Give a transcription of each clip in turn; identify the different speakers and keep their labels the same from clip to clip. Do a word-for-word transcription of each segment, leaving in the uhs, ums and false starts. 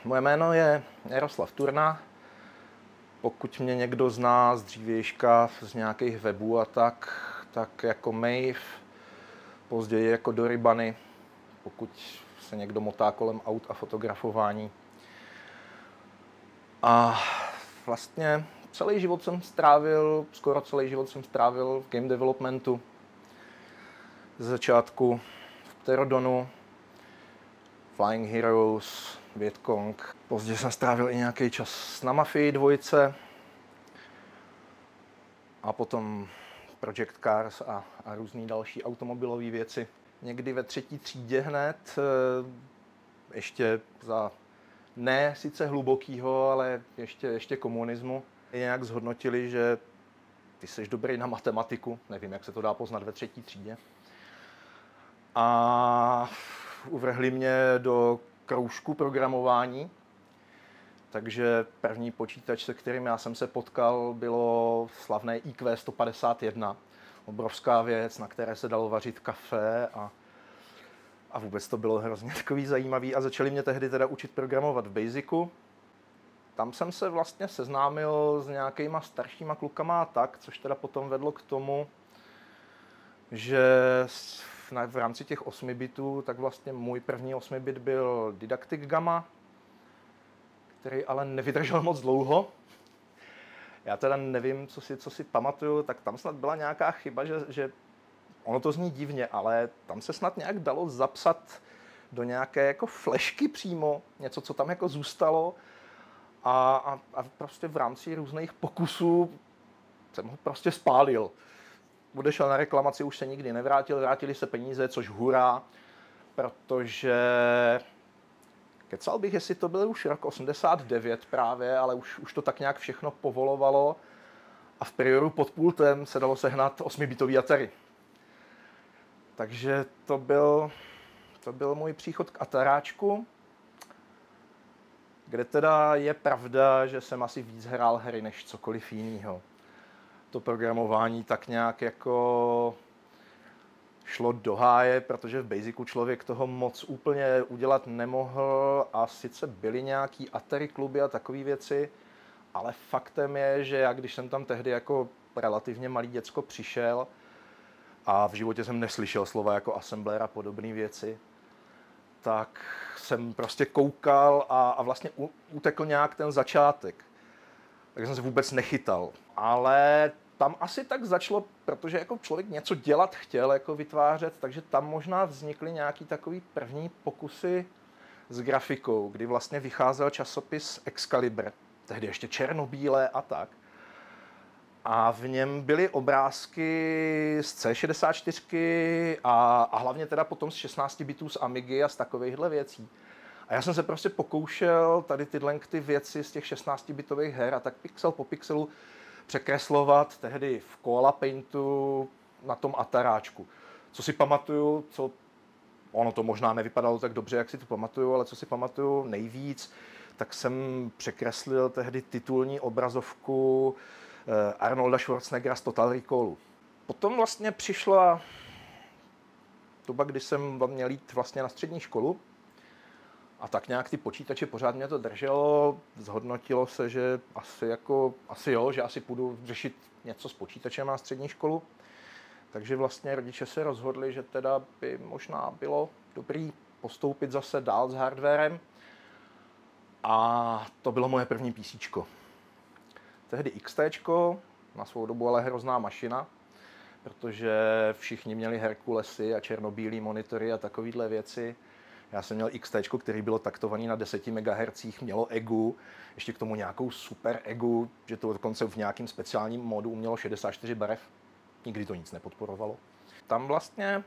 Speaker 1: Moje jméno je Jaroslav Turna. Pokud mě někdo zná z dřívějška, z nějakých webů a tak, tak jako Maeve, později jako Dory Bunny, pokud se někdo motá kolem aut a fotografování. A vlastně celý život jsem strávil, skoro celý život jsem strávil v game developmentu. Z začátku v Pterodonu, Flying Heroes, Vietcong. Později jsem strávil i nějaký čas na Mafii dvojce. A potom Project Cars a, a různé další automobilové věci. Někdy ve třetí třídě hned, ještě za ne sice hlubokýho, ale ještě, ještě komunismu, nějak zhodnotili, že ty jsi dobrý na matematiku. Nevím, jak se to dá poznat ve třetí třídě. A uvrhli mě do kroužku programování. Takže první počítač, se kterým já jsem se potkal, bylo slavné í kvé sto padesát jedna. Obrovská věc, na které se dalo vařit kafe a, a vůbec to bylo hrozně takový zajímavý. A začali mě tehdy teda učit programovat v Basicu. Tam jsem se vlastně seznámil s nějakýma staršíma klukama a tak, což teda potom vedlo k tomu, že v rámci těch osmi bitů, tak vlastně můj první osmi bit byl Didactic Gamma, který ale nevydržel moc dlouho. Já teda nevím, co si, co si pamatuju, tak tam snad byla nějaká chyba, že, že ono to zní divně, ale tam se snad nějak dalo zapsat do nějaké jako flešky přímo, něco, co tam jako zůstalo a, a, a prostě v rámci různých pokusů jsem ho prostě spálil. Odešel na reklamaci, už se nikdy nevrátil, vrátili se peníze, což hurá, protože kecal bych, jestli to byl už rok osmdesát devět právě, ale už, už to tak nějak všechno povolovalo a v periodu pod pultem se dalo sehnat osmibitový Atari. Takže to byl, to byl můj příchod k Ataráčku, kde teda je pravda, že jsem asi víc hrál hry než cokoliv jinýho. To programování tak nějak jako šlo do háje, protože v Basicu člověk toho moc úplně udělat nemohl a sice byly nějaký Atari kluby a takové věci, ale faktem je, že já když jsem tam tehdy jako relativně malý děcko přišel a v životě jsem neslyšel slova jako assembler a podobné věci, tak jsem prostě koukal a, a vlastně u, utekl nějak ten začátek. Takže jsem se vůbec nechytal. Ale tam asi tak začalo, protože jako člověk něco dělat chtěl, jako vytvářet, takže tam možná vznikly nějaký takový první pokusy s grafikou, kdy vlastně vycházel časopis Excalibur, tehdy ještě černobílé a tak. A v něm byly obrázky z C šedesát čtyři a, a hlavně teda potom z šestnácti bitů z Amigy a z takovýchhle věcí. A já jsem se prostě pokoušel tady tyhle ty věci z těch šestnáctibitových her a tak pixel po pixelu překreslovat tehdy v Koala Paintu na tom Ataráčku. Co si pamatuju, co ono to možná nevypadalo tak dobře, jak si to pamatuju, ale co si pamatuju nejvíc, tak jsem překreslil tehdy titulní obrazovku Arnolda Schwarzeneggera z Total Recallu. Potom vlastně přišla doba, kdy jsem měl jít vlastně na střední školu a tak nějak ty počítače pořád mě to drželo, zhodnotilo se, že asi, jako, asi jo, že asi půjdu řešit něco s počítačem na střední školu. Takže vlastně rodiče se rozhodli, že teda by možná bylo dobrý postoupit zase dál s hardwarem. A to bylo moje první PCčko. Tehdy X T čko, na svou dobu ale hrozná mašina, protože všichni měli Herkulesy a černobílý monitory a takovéhle věci. Já jsem měl X T čko, který bylo taktovaný na deseti megahertzích, mělo E G U, ještě k tomu nějakou super E G U, že to dokonce v nějakým speciálním modu umělo šedesát čtyři barev. Nikdy to nic nepodporovalo. Tam vlastně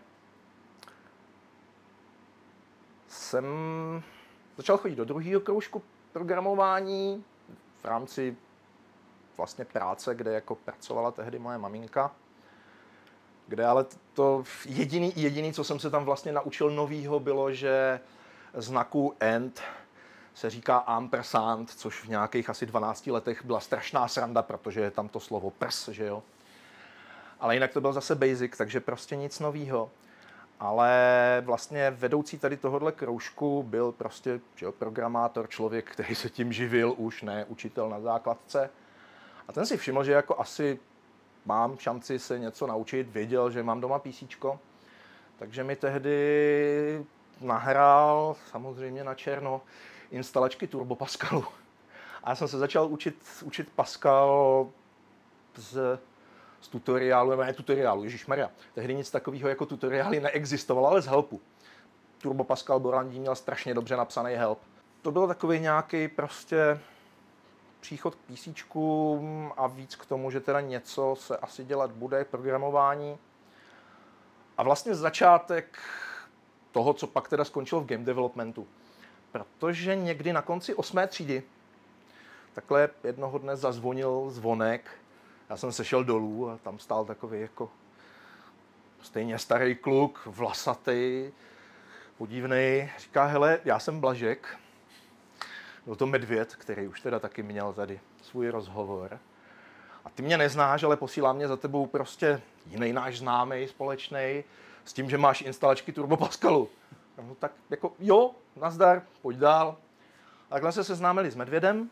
Speaker 1: jsem začal chodit do druhého kroužku programování v rámci vlastně práce, kde jako pracovala tehdy moje maminka. Kde ale to jediný, jediný, co jsem se tam vlastně naučil novýho, bylo, že znaku AND se říká ampersand, což v nějakých asi dvanácti letech byla strašná sranda, protože je tam to slovo prs, že jo. Ale jinak to byl zase basic, takže prostě nic novýho. Ale vlastně vedoucí tady tohohle kroužku byl prostě že jo, programátor, člověk, který se tím živil už, ne učitel na základce. A ten si všiml, že jako asi mám šanci se něco naučit, věděl, že mám doma písíčko. Takže mi tehdy nahrál, samozřejmě na černo, instalačky Turbo Pascalu. A já jsem se začal učit, učit Pascal z, z tutoriálu, nebo ne tutoriálu, ježišmarja. Tehdy nic takového jako tutoriály neexistovalo, ale z helpu. Turbo Pascal Borandi měl strašně dobře napsaný help. To byl takový nějaký prostě příchod k písíčkům a víc k tomu, že teda něco se asi dělat bude, programování. A vlastně začátek toho, co pak teda skončilo v game developmentu. Protože někdy na konci osmé třídy takhle jednoho dne zazvonil zvonek. Já jsem se šel dolů a tam stál takový jako stejně starý kluk, vlasatý, podivnej. Říká, hele, já jsem Blažek. Byl to medvěd, který už teda taky měl tady svůj rozhovor. A ty mě neznáš, ale posílá mě za tebou prostě jiný náš známý společný s tím, že máš instalačky Turbo Pascalu. No tak jako jo, nazdar, pojď dál. A takhle se seznámili s medvědem.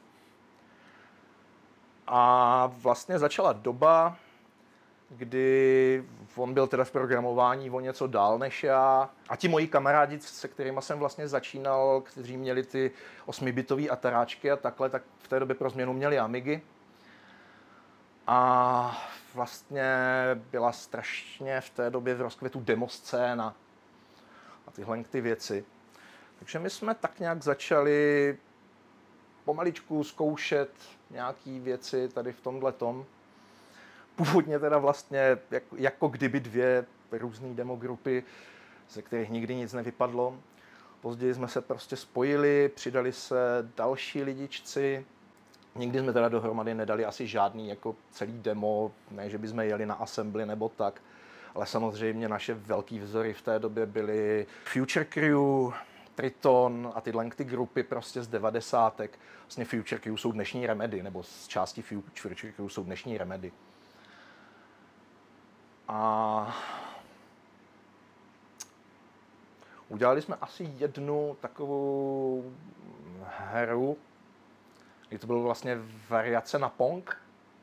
Speaker 1: A vlastně začala doba, kdy on byl teda v programování o něco dál než já. A ti moji kamarádi, se kterými jsem vlastně začínal, kteří měli ty osmibitové ataráčky a takhle, tak v té době pro změnu měli Amigy. A vlastně byla strašně v té době v rozkvětu demoscéna a tyhle ty věci. Takže my jsme tak nějak začali pomaličku zkoušet nějaký věci tady v tomhletom. Původně teda vlastně jako, jako kdyby dvě různé demogrupy, ze kterých nikdy nic nevypadlo. Později jsme se prostě spojili, přidali se další lidičci. Nikdy jsme teda dohromady nedali asi žádný jako celý demo, ne, že bychom jeli na assembly nebo tak, ale samozřejmě naše velký vzory v té době byly Future Crew, Triton a tyhle ty grupy prostě z devadesátek. Vlastně Future Crew jsou dnešní Remedy, nebo z části Future Crew jsou dnešní Remedy. A udělali jsme asi jednu takovou hru, kdy to bylo vlastně variace na Pong.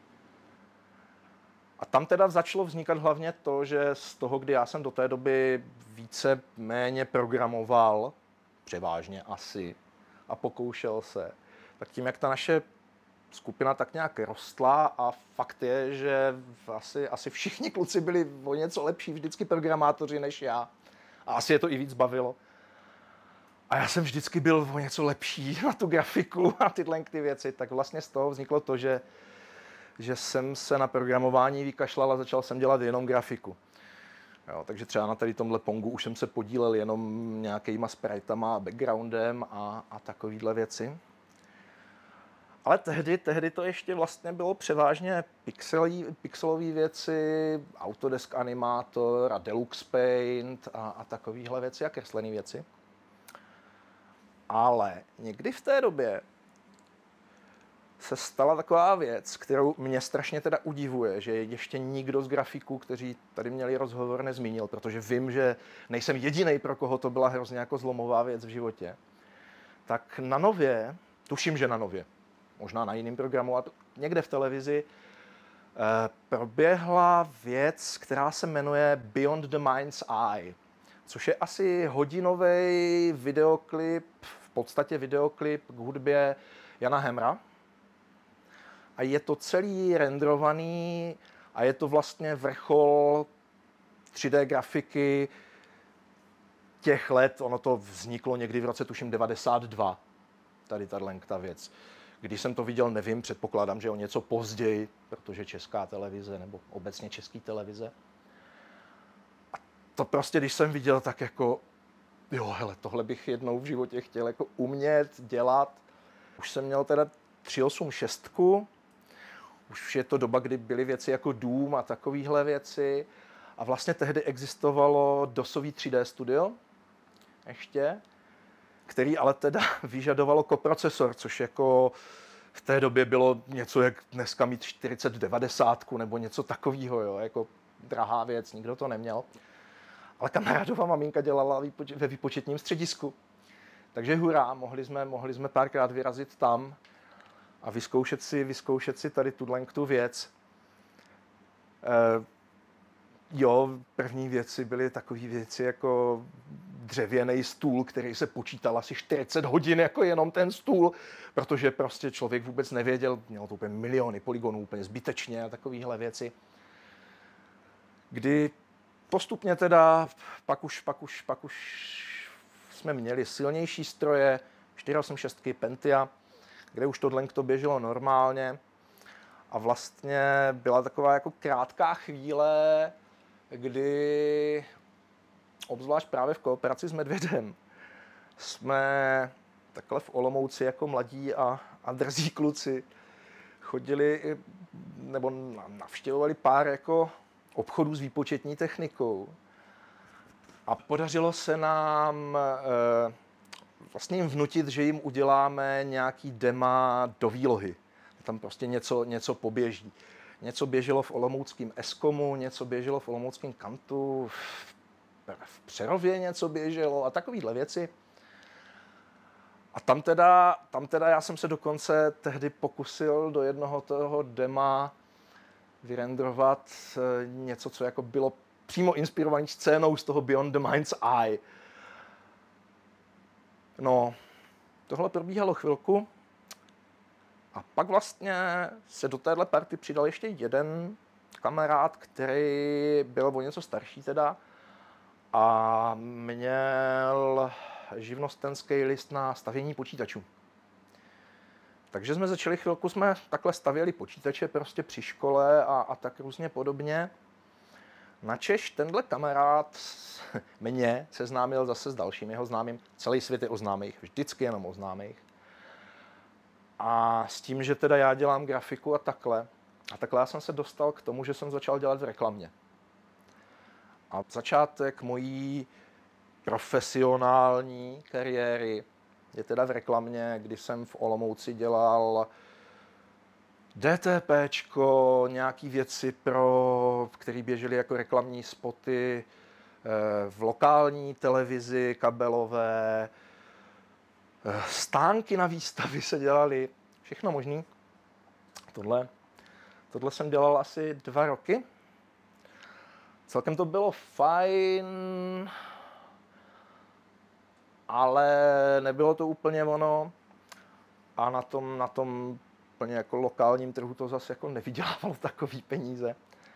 Speaker 1: A tam teda začalo vznikat hlavně to, že z toho, kdy já jsem do té doby více méně programoval, převážně asi, a pokoušel se, tak tím, jak ta naše skupina tak nějak rostla a fakt je, že asi, asi všichni kluci byli o něco lepší vždycky programátoři než já. A asi je to i víc bavilo. A já jsem vždycky byl o něco lepší na tu grafiku a tyhle ty věci, tak vlastně z toho vzniklo to, že, že jsem se na programování vykašlal a začal jsem dělat jenom grafiku. Jo, takže třeba na tady tomhle Pongu už jsem se podílel jenom nějakýma spritama a backgroundem a, a takovýhle věci. Ale tehdy, tehdy to ještě vlastně bylo převážně pixelové věci, Autodesk Animator a Deluxe Paint a, a takovéhle věci a kreslené věci. Ale někdy v té době se stala taková věc, kterou mě strašně teda udivuje, že ještě nikdo z grafiků, kteří tady měli rozhovor, nezmínil, protože vím, že nejsem jediný, pro koho to byla hrozně jako zlomová věc v životě. Tak na Nově, tuším, že na Nově, možná na jiném programu, a někde v televizi, eh, proběhla věc, která se jmenuje Beyond the Mind's Eye, což je asi hodinový videoklip, v podstatě videoklip k hudbě Jana Hemra. A je to celý renderovaný a je to vlastně vrchol tři dé grafiky těch let. Ono to vzniklo někdy v roce, tuším, devadesát dva, tady tato věc. Když jsem to viděl, nevím, předpokládám, že o něco později, protože Česká televize nebo obecně Český televize. A to prostě, když jsem viděl, tak jako, jo, hele, tohle bych jednou v životě chtěl jako umět, dělat. Už jsem měl teda tři osm šest, už je to doba, kdy byly věci jako Doom a takovéhle věci. A vlastně tehdy existovalo DOSový tři dé studio ještě, který ale teda vyžadovalo koprocesor, což jako v té době bylo něco, jak dneska mít čtyřicet devadesát nebo něco takového, jo, jako drahá věc, nikdo to neměl. Ale kamarádova maminka dělala ve výpočetním středisku. Takže hurá, mohli jsme, mohli jsme párkrát vyrazit tam a vyzkoušet si, vyzkoušet si tady tuhle tu věc. E, jo, první věci byly takové věci jako dřevěný stůl, který se počítal asi čtyřicet hodin jako jenom ten stůl, protože prostě člověk vůbec nevěděl, mělo to úplně miliony polygonů, úplně zbytečně a takovéhle věci. Kdy postupně teda, pak už, pak už, pak už jsme měli silnější stroje, čtyři osm šest Pentium, kde už tohle to běželo normálně. A vlastně byla taková jako krátká chvíle, kdy, obzvlášť právě v kooperaci s Medvědem, jsme takhle v Olomouci jako mladí a, a drzí kluci chodili nebo navštěvovali pár jako obchodů s výpočetní technikou. A podařilo se nám e, vlastně jim vnutit, že jim uděláme nějaký dema do výlohy. Tam prostě něco, něco poběží. Něco běželo v olomouckém Eskomu, něco běželo v olomouckém Kantu, v Přerově něco běželo a takovéhle věci. A tam teda, tam teda já jsem se dokonce tehdy pokusil do jednoho toho dema vyrendrovat něco, co jako bylo přímo inspirovaný scénou z toho Beyond the Mind's Eye. No, tohle probíhalo chvilku a pak vlastně se do téhle party přidal ještě jeden kamarád, který byl o něco starší teda a měl živnostenský list na stavění počítačů. Takže jsme začali chvilku, jsme takhle stavěli počítače prostě při škole a, a tak různě podobně. Načež tenhle kamarád mě seznámil zase s dalším jeho známým. Celý svět je o známých, vždycky jenom o známých. A s tím, že teda já dělám grafiku a takhle. A takhle já jsem se dostal k tomu, že jsem začal dělat v reklamě. A začátek mojí profesionální kariéry je teda v reklamě, kdy jsem v Olomouci dělal DTPčko, nějaký věci, pro, které běžely jako reklamní spoty v lokální televizi, kabelové, stánky na výstavy se dělaly, všechno možný. Tohle, tohle jsem dělal asi dva roky. Celkem to bylo fajn, ale nebylo to úplně ono. A na tom, na tom úplně jako lokálním trhu to zase jako nevydělávalo takový peníze.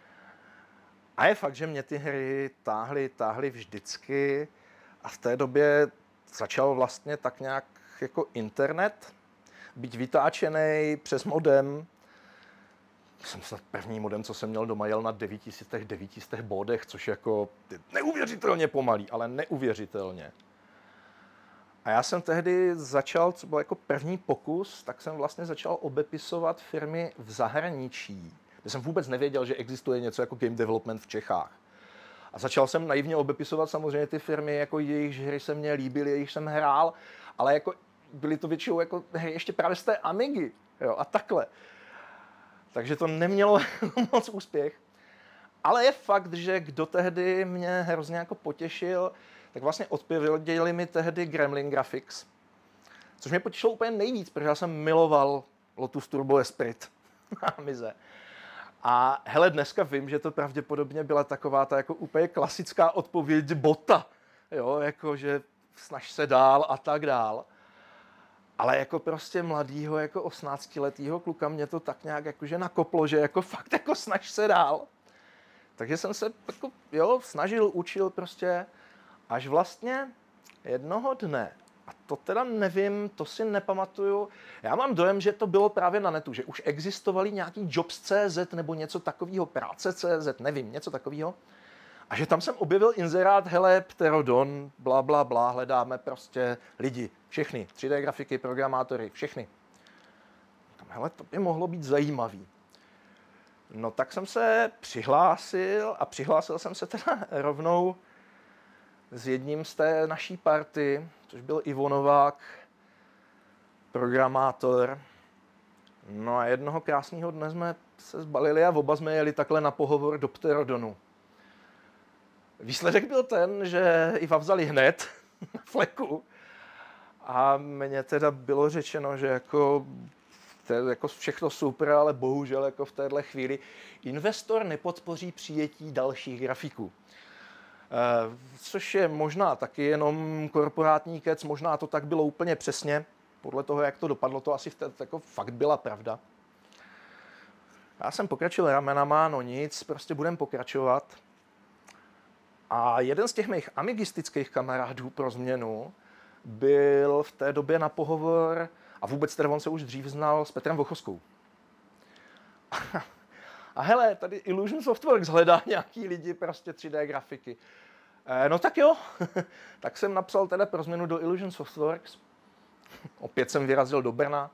Speaker 1: A je fakt, že mě ty hry táhly, táhly vždycky. A v té době začal vlastně tak nějak jako internet být vytáčený přes modem. Jsem snad první modem, co jsem měl doma, jel na devět set devět set bodech, což jako neuvěřitelně pomalý, ale neuvěřitelně. A já jsem tehdy začal, co byl jako první pokus, tak jsem vlastně začal obepisovat firmy v zahraničí. Já jsem vůbec nevěděl, že existuje něco jako game development v Čechách. A začal jsem naivně obepisovat samozřejmě ty firmy, jako jejichž hry se mně líbily, jejich jsem hrál, ale jako byly to většinou jako hry ještě právě z té Amigy, jo, a takhle. Takže to nemělo moc úspěch. Ale je fakt, že kdo tehdy mě hrozně jako potěšil, tak vlastně odpověděli mi tehdy Gremlin Graphics. Což mě potěšilo úplně nejvíc, protože já jsem miloval Lotus Turbo Esprit na Amize. A hele, dneska vím, že to pravděpodobně byla taková ta jako úplně klasická odpověď bota. Jo, jako že snaž se dál a tak dál. Ale jako prostě mladýho, jako osmnáctiletýho kluka mě to tak nějak jakože nakoplo, že jako fakt jako snaž se dál. Takže jsem se jako, jo, snažil, učil prostě, až vlastně jednoho dne, a to teda nevím, to si nepamatuju, já mám dojem, že to bylo právě na netu, že už existovaly nějaký Jobs tečka cé zet nebo něco takového, práce tečka cé zet, nevím, něco takového. A že tam jsem objevil inzerát, hele, Pterodon, bla, bla, bla, hledáme prostě lidi, všechny, tři dé grafiky, programátory, všechny. Tam, hele, to by mohlo být zajímavý. No tak jsem se přihlásil a přihlásil jsem se teda rovnou s jedním z té naší party, což byl Ivo Novák, programátor. No a jednoho krásného dne jsme se zbalili a oba jsme jeli takhle na pohovor do Pterodonu. Výsledek byl ten, že Iva vzali hned na fleku a mně teda bylo řečeno, že jako, to je jako všechno super, ale bohužel jako v téhle chvíli investor nepodpoří přijetí dalších grafiků. E, což je možná taky jenom korporátní kec, možná to tak bylo úplně přesně. Podle toho, jak to dopadlo, to asi v té, jako fakt byla pravda. Já jsem pokračil ramenama, no nic, prostě budem pokračovat. A jeden z těch mých amigistických kamarádů pro změnu byl v té době na pohovor, a vůbec teda on se už dřív znal, s Petrem Vochoskou. A hele, tady Illusion Softworks hledá nějaký lidi, prostě tři dé grafiky. E, no tak jo, tak jsem napsal teda pro změnu do Illusion Softworks. Opět jsem vyrazil do Brna.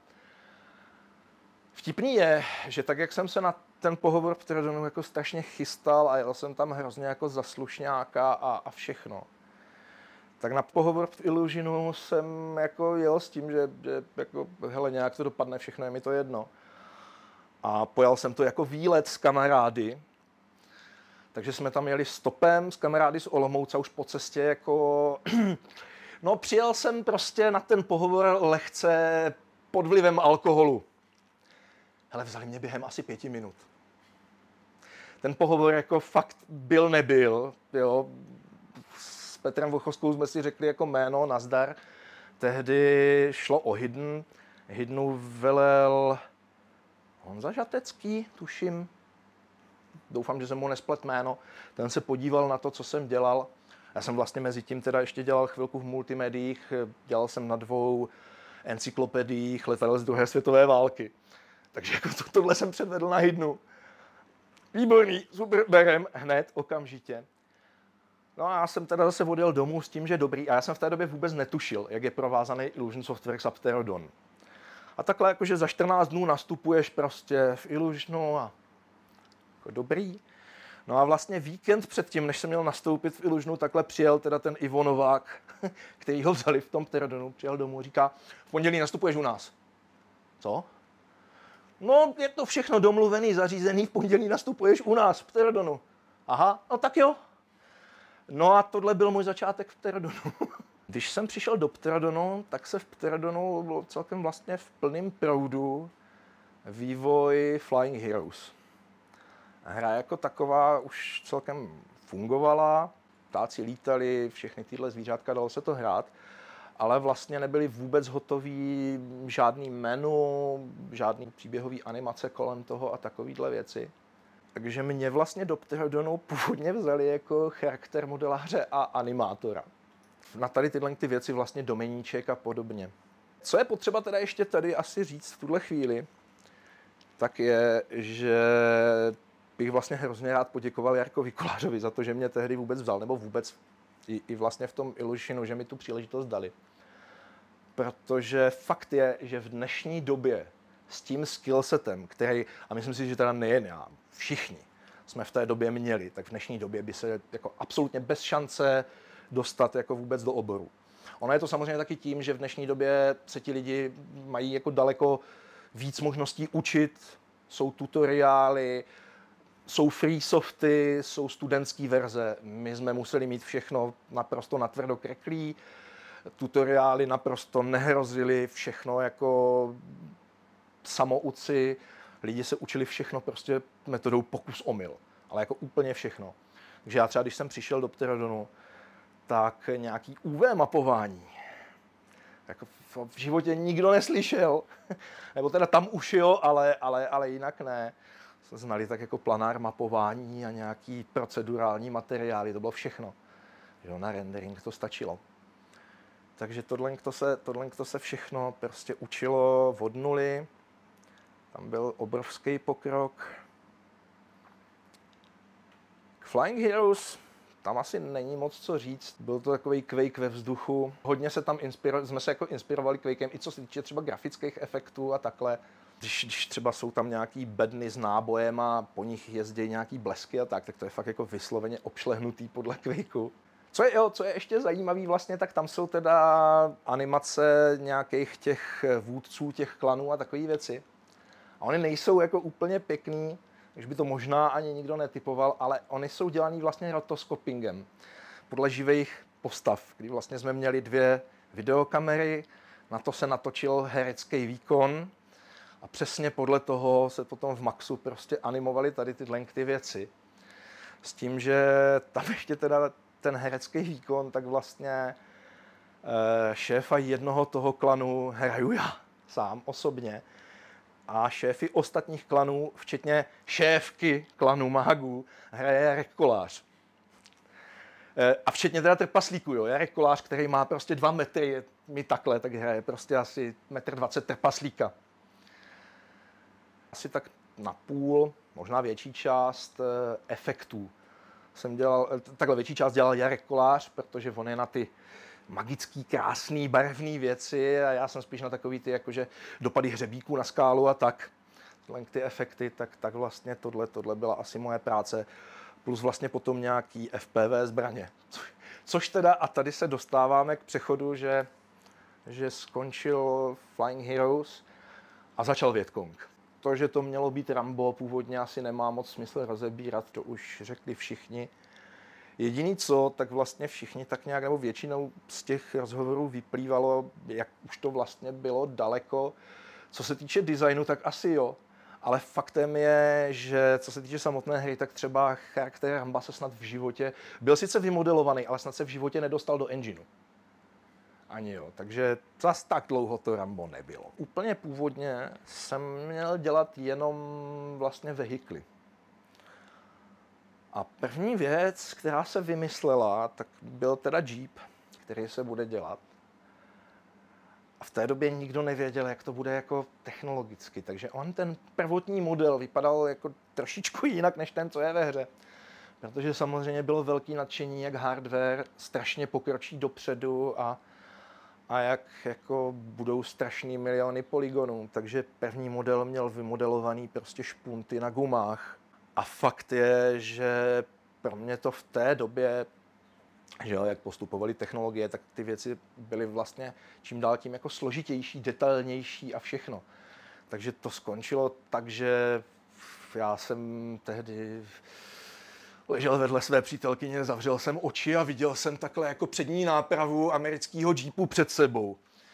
Speaker 1: Vtipný je, že tak, jak jsem se na ten pohovor v Pterodonu jako strašně chystal a jel jsem tam hrozně jako za slušňáka a, a všechno, tak na pohovor v Illusionu jsem jako jel s tím, že, že jako, hele, nějak to dopadne, všechno je mi to jedno. A pojal jsem to jako výlet s kamarády, takže jsme tam jeli stopem s kamarády z Olomouce už po cestě jako... No přijel jsem prostě na ten pohovor lehce pod vlivem alkoholu. Hele, vzali mě během asi pěti minut. Ten pohovor jako fakt byl, nebyl, jo. S Petrem Vochoskou jsme si řekli jako jméno, nazdar. Tehdy šlo o Hidden. Hiddenu velel Honza Žatecký, tuším. Doufám, že jsem mu nesplet jméno. Ten se podíval na to, co jsem dělal. Já jsem vlastně mezi tím teda ještě dělal chvilku v multimédiích. Dělal jsem na dvou encyklopediích letadel z druhé světové války. Takže jako to, tohle jsem předvedl na Hiddenu. Výborný, super, berem hned, okamžitě. No a já jsem teda zase odjel domů s tím, že dobrý. A já jsem v té době vůbec netušil, jak je provázaný Illusion Softworks a Pterodon. A takhle jakože za čtrnáct dnů nastupuješ prostě v Illusionu a jako dobrý. No a vlastně víkend předtím, než jsem měl nastoupit v Illusionu, takhle přijel teda ten Ivo Novák, který ho vzali v tom Pterodonu, přijel domů, říká, v pondělí nastupuješ u nás. Co? No, je to všechno domluvený, zařízený, v pondělí nastupuješ u nás v Pterodonu. Aha, no tak jo. No a tohle byl můj začátek v Pterodonu. Když jsem přišel do Pterodonu, tak se v Pterodonu bylo celkem vlastně v plném proudu vývoj Flying Heroes. Hra jako taková už celkem fungovala, ptáci lítali, všechny tyhle zvířátka, dalo se to hrát, ale vlastně nebyly vůbec hotový žádný menu, žádný příběhový animace kolem toho a takovýhle věci. Takže mě vlastně do Pterodonu původně vzali jako charakter modeláře a animátora. Na tady tyhle ty věci vlastně domeníček a podobně. Co je potřeba teda ještě tady asi říct v tuhle chvíli, tak je, že bych vlastně hrozně rád poděkoval Jarkovi Kolářovi za to, že mě tehdy vůbec vzal, nebo vůbec i, i vlastně v tom Illusionu, že mi tu příležitost dali. Protože fakt je, že v dnešní době s tím skillsetem, který, a myslím si, že teda nejen já, všichni jsme v té době měli, tak v dnešní době by se jako absolutně bez šance dostat jako vůbec do oboru. Ono je to samozřejmě taky tím, že v dnešní době se ti lidi mají jako daleko víc možností učit, jsou tutoriály, jsou free softy, jsou studentské verze. My jsme museli mít všechno naprosto natvrdo kreklý, tutoriály naprosto nehrozily, všechno jako samouci. Lidi se učili všechno prostě metodou pokus omyl, ale jako úplně všechno. Takže já třeba, když jsem přišel do Pterodonu, tak nějaký U V mapování jako v životě nikdo neslyšel. Nebo teda tam už jo, ale, ale, ale jinak ne. Znali tak jako planár mapování a nějaký procedurální materiály, to bylo všechno. Jo, na rendering to stačilo. Takže tohle to se, tohle to se všechno prostě učilo od nuly. Tam byl obrovský pokrok. K Flying Heroes tam asi není moc co říct. Byl to takový Quake ve vzduchu. Hodně se tam inspiro- jsme se jako inspirovali Quakem, i co se týče třeba grafických efektů a takhle. Když, když třeba jsou tam nějaký bedny s nábojem a po nich jezdí nějaký blesky a tak, tak to je fakt jako vysloveně obšlehnutý podle Quakeu. Co je, jo, co je ještě zajímavý vlastně, tak tam jsou teda animace nějakých těch vůdců, těch klanů a takové věci. A oni nejsou jako úplně pěkný, takže by to možná ani nikdo netypoval, ale oni jsou dělaný vlastně rotoskopingem podle živých postav, kdy vlastně jsme měli dvě videokamery, na to se natočil herecký výkon a přesně podle toho se potom v Maxu prostě animovaly tady tyhle ty věci. S tím, že tam ještě teda ten herecký výkon, tak vlastně šéfa jednoho toho klanu hraju já sám osobně a šéfy ostatních klanů, včetně šéfky klanu mágů, hraje Jarek Kolář. A včetně teda trpaslíků, jo. Jarek Kolář, který má prostě dva metry, mi takhle, tak hraje prostě asi metr dvacet trpaslíka. Asi tak na půl, možná větší část efektů jsem dělal, takhle větší část dělal Jarek Kolář, protože on je na ty magický, krásný, barevný věci a já jsem spíš na takový ty jakože dopady hřebíků na skálu a tak. Ty efekty, tak, tak vlastně tohle, tohle byla asi moje práce. Plus vlastně potom nějaký F P V zbraně. Co, což teda, a tady se dostáváme k přechodu, že, že skončil Flying Heroes a začal Vietcong. To, že to mělo být Rambo, původně asi nemá moc smysl rozebírat, to už řekli všichni. Jediný co, tak vlastně všichni tak nějak, nebo většinou z těch rozhovorů vyplývalo, jak už to vlastně bylo daleko. Co se týče designu, tak asi jo. Ale faktem je, že co se týče samotné hry, tak třeba charakter Ramba se snad v životě, byl sice vymodelovaný, ale snad se v životě nedostal do engineu. Ani jo, takže zas tak dlouho to Rambo nebylo. Úplně původně jsem měl dělat jenom vlastně vehikly. A první věc, která se vymyslela, tak byl teda Jeep, který se bude dělat. A v té době nikdo nevěděl, jak to bude jako technologicky, takže on ten prvotní model vypadal jako trošičku jinak, než ten, co je ve hře. Protože samozřejmě bylo velký nadšení, jak hardware strašně pokročí dopředu a, a jak jako budou strašný miliony polygonů. Takže první model měl vymodelovaný prostě špunty na gumách. A fakt je, že pro mě to v té době, že jo, jak postupovaly technologie, tak ty věci byly vlastně čím dál tím jako složitější, detailnější a všechno. Takže to skončilo tak, že já jsem tehdy ležel vedle své přítelkyně, zavřel jsem oči a viděl jsem takhle jako přední nápravu amerického Jeepu před sebou.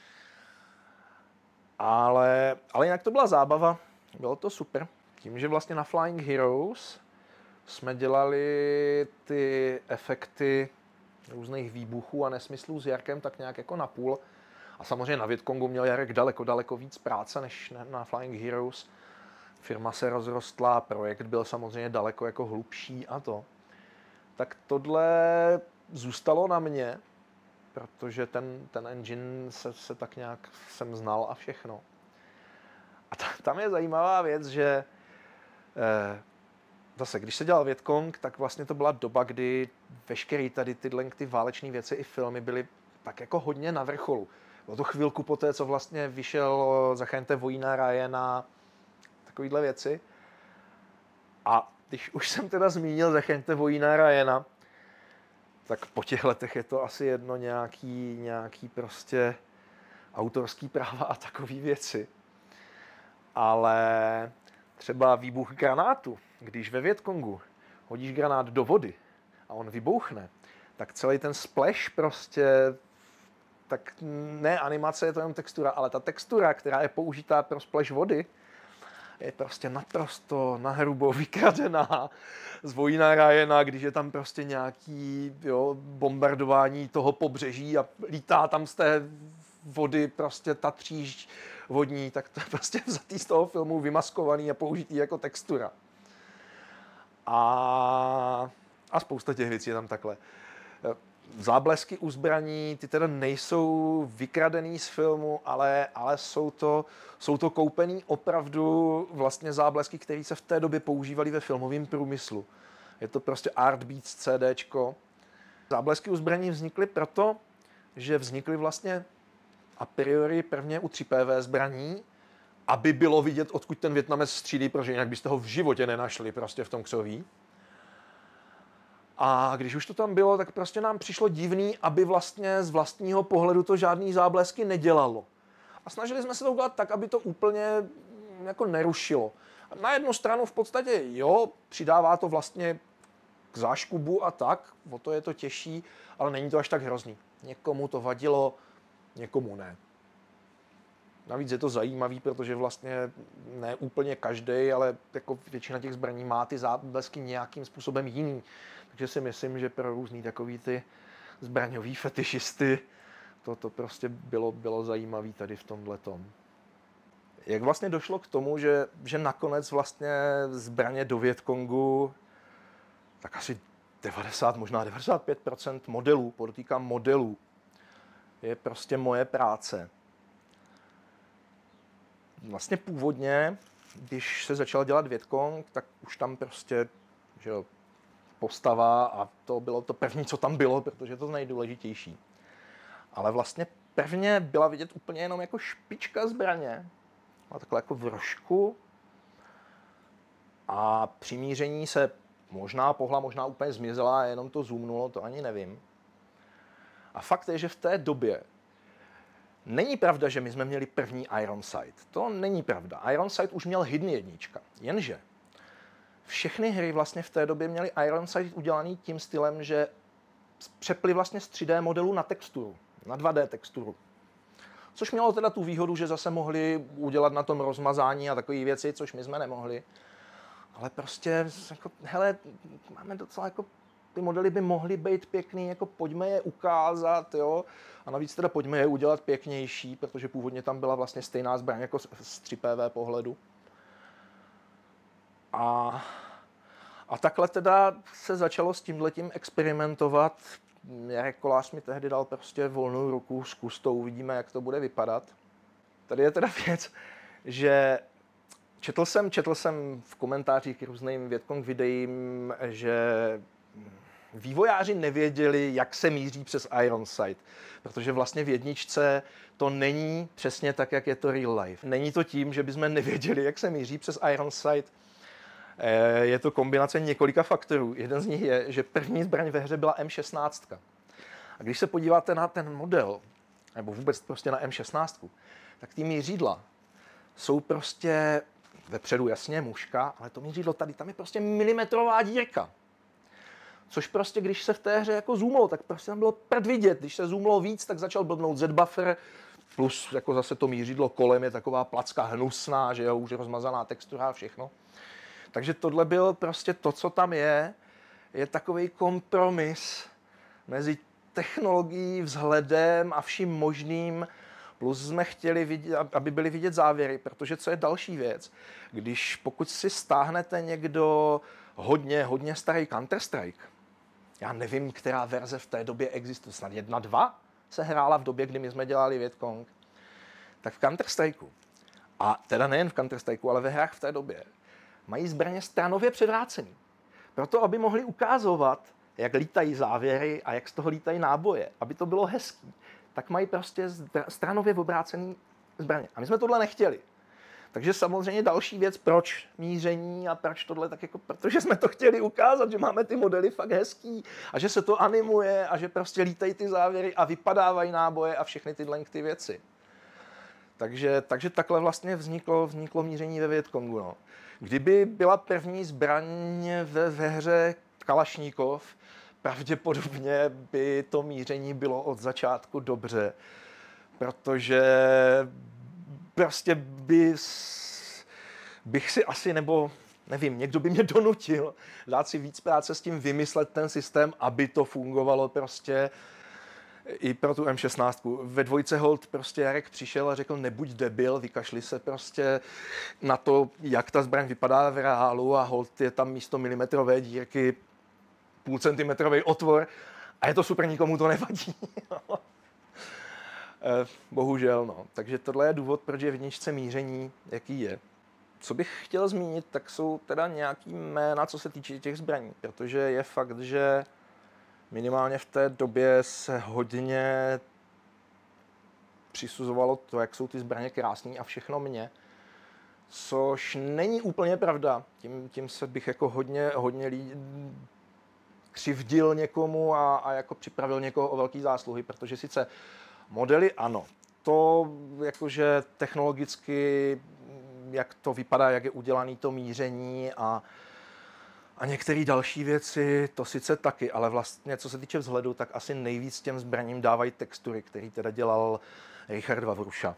Speaker 1: Ale, ale jinak to byla zábava, bylo to super. Tím, že vlastně na Flying Heroes jsme dělali ty efekty různých výbuchů a nesmyslů s Jarkem tak nějak jako na půl. A samozřejmě na Vietcongu měl Jarek daleko, daleko víc práce než na Flying Heroes. Firma se rozrostla, projekt byl samozřejmě daleko jako hlubší a to. Tak tohle zůstalo na mě, protože ten, ten engine se, se tak nějak jsem znal a všechno. A ta, tam je zajímavá věc, že eh, zase, když se dělal Vietcong, tak vlastně to byla doba, kdy veškeré tady tyhle ty váleční věci i filmy byly tak jako hodně na vrcholu. Bylo to chvilku poté, co vlastně vyšel Zachraňte vojína Ryana, takovýhle věci. A když už jsem teda zmínil Zachraňte vojína Ryana, tak po těch letech je to asi jedno nějaký, nějaký prostě autorský práva a takové věci. Ale třeba výbuch granátu, když ve Vietcongu hodíš granát do vody a on vybouchne, tak celý ten splash prostě, tak ne animace, je to jenom textura, ale ta textura, která je použitá pro splash vody, je prostě naprosto nahrubo vykradená z Vojína Ryana, když je tam prostě nějaký jo, bombardování toho pobřeží a lítá tam z té vody prostě ta tříž vodní, tak to je prostě vzatý z toho filmu, vymaskovaný a použitý jako textura. A, a spousta těch věcí je tam takhle. Záblesky u zbraní, ty teda nejsou vykradený z filmu, ale, ale jsou, to, jsou to koupený opravdu vlastně záblesky, které se v té době používaly ve filmovém průmyslu. Je to prostě Artbeats CDčko. Záblesky u zbraní vznikly proto, že vznikly vlastně a priori prvně u tři P V zbraní, aby bylo vidět, odkud ten Vietnamec střílí, protože jinak byste ho v životě nenašli prostě v tom křoví. A když už to tam bylo, tak prostě nám přišlo divný, aby vlastně z vlastního pohledu to žádný záblesky nedělalo. A snažili jsme se to udělat tak, aby to úplně jako nerušilo. Na jednu stranu v podstatě jo, přidává to vlastně k záškubu a tak, o to je to těžší, ale není to až tak hrozný. Někomu to vadilo, někomu ne. Navíc je to zajímavý, protože vlastně ne úplně každý, ale jako většina těch zbraní má ty záblesky nějakým způsobem jiný. Takže si myslím, že pro různý takový ty zbraňový fetišisty to, to prostě bylo, bylo zajímavé tady v tomhletom. Jak vlastně došlo k tomu, že, že nakonec vlastně zbraně do Vietkongu, tak asi devadesát, možná devadesát pět procent modelů, podotýkám modelů, je prostě moje práce. Vlastně původně, když se začal dělat Vietkong, tak už tam prostě, že jo, postava a to bylo to první, co tam bylo, protože to je nejdůležitější. Ale vlastně prvně byla vidět úplně jenom jako špička zbraně, a takhle jako v rožku. A při míření se možná pohla, možná úplně zmizela, jenom to zoomnulo, to ani nevím. A fakt je, že v té době není pravda, že my jsme měli první Iron Sight. To není pravda. Iron Sight už měl Hidden jednička. Jenže všechny hry vlastně v té době měly Iron Sight udělaný tím stylem, že přepli vlastně z tři dé modelu na texturu, na dva dé texturu. Což mělo teda tu výhodu, že zase mohli udělat na tom rozmazání a takové věci, což my jsme nemohli. Ale prostě, jako, hele, máme docela jako, ty modely by mohly být pěkný, jako pojďme je ukázat, jo. A navíc teda pojďme je udělat pěknější, protože původně tam byla vlastně stejná zbraň jako z tři pé vé pohledu. A, a takhle teda se začalo s tímhletím experimentovat. Jarek Kolář mi tehdy dal prostě volnou ruku, zkus to, uvidíme, jak to bude vypadat. Tady je teda věc, že četl jsem, četl jsem v komentářích k různým Vietkong videím, že vývojáři nevěděli, jak se míří přes Iron Sight, protože vlastně v jedničce to není přesně tak, jak je to real life. Není to tím, že bychom nevěděli, jak se míří přes Iron Sight. Je to kombinace několika faktorů. Jeden z nich je, že první zbraň ve hře byla em šestnáct. A když se podíváte na ten model, nebo vůbec prostě na em šestnáct, tak ty mířidla jsou prostě vepředu jasně muška, ale to mířidlo tady, tam je prostě milimetrová dírka. Což prostě, když se v té hře jako zoomlo, tak prostě tam bylo prd vidět. Když se zoomlo víc, tak začal blbnout Z-buffer, plus jako zase to mířidlo kolem je taková placka hnusná, že jo, už rozmazaná textura a všechno. Takže tohle byl prostě to, co tam je, je takový kompromis mezi technologií, vzhledem a vším možným. Plus jsme chtěli, vidět, aby byly vidět závěry, protože co je další věc, když pokud si stáhnete někdo hodně, hodně starý Counter-Strike, já nevím, která verze v té době existuje, snad jedna, dva se hrála v době, kdy my jsme dělali Vietkong, tak v Counter-Strikeu, a teda nejen v Counter-Strikeu, ale ve hrách v té době, mají zbraně stranově převrácený. Proto, aby mohli ukázovat, jak lítají závěry a jak z toho lítají náboje, aby to bylo hezký, tak mají prostě stranově obrácený zbraně. A my jsme tohle nechtěli. Takže samozřejmě další věc, proč míření a proč tohle, tak jako, protože jsme to chtěli ukázat, že máme ty modely fakt hezký a že se to animuje a že prostě lítají ty závěry a vypadávají náboje a všechny tyhle ty věci. Takže, takže takhle vlastně vzniklo, vzniklo míření ve Vietkongu. No. Kdyby byla první zbraň ve, ve hře Kalašníkov, pravděpodobně by to míření bylo od začátku dobře, protože prostě by, bych si asi, nebo nevím, někdo by mě donutil dát si víc práce s tím, vymyslet ten systém, aby to fungovalo prostě i pro tu em šestnáct. Ve dvojce hold prostě Jarek přišel a řekl, nebuď debil, vykašli se prostě na to, jak ta zbraň vypadá v reálu a hold je tam místo milimetrové dírky půl centimetrový otvor a je to super, nikomu to nevadí. Bohužel, no. Takže tohle je důvod, proč je v jedničce míření, jaký je. Co bych chtěl zmínit, tak jsou teda nějaký jména, co se týče těch zbraní, protože je fakt, že minimálně v té době se hodně přisuzovalo to, jak jsou ty zbraně krásný a všechno mě, což není úplně pravda. Tím, tím se bych jako hodně, hodně lidí křivdil někomu a, a jako připravil někoho o velký zásluhy, protože sice modely ano, to jakože technologicky jak to vypadá, jak je udělané to míření a, a některé další věci, to sice taky, ale vlastně, co se týče vzhledu, tak asi nejvíc těm zbraním dávají textury, který teda dělal Richard Wawrusza.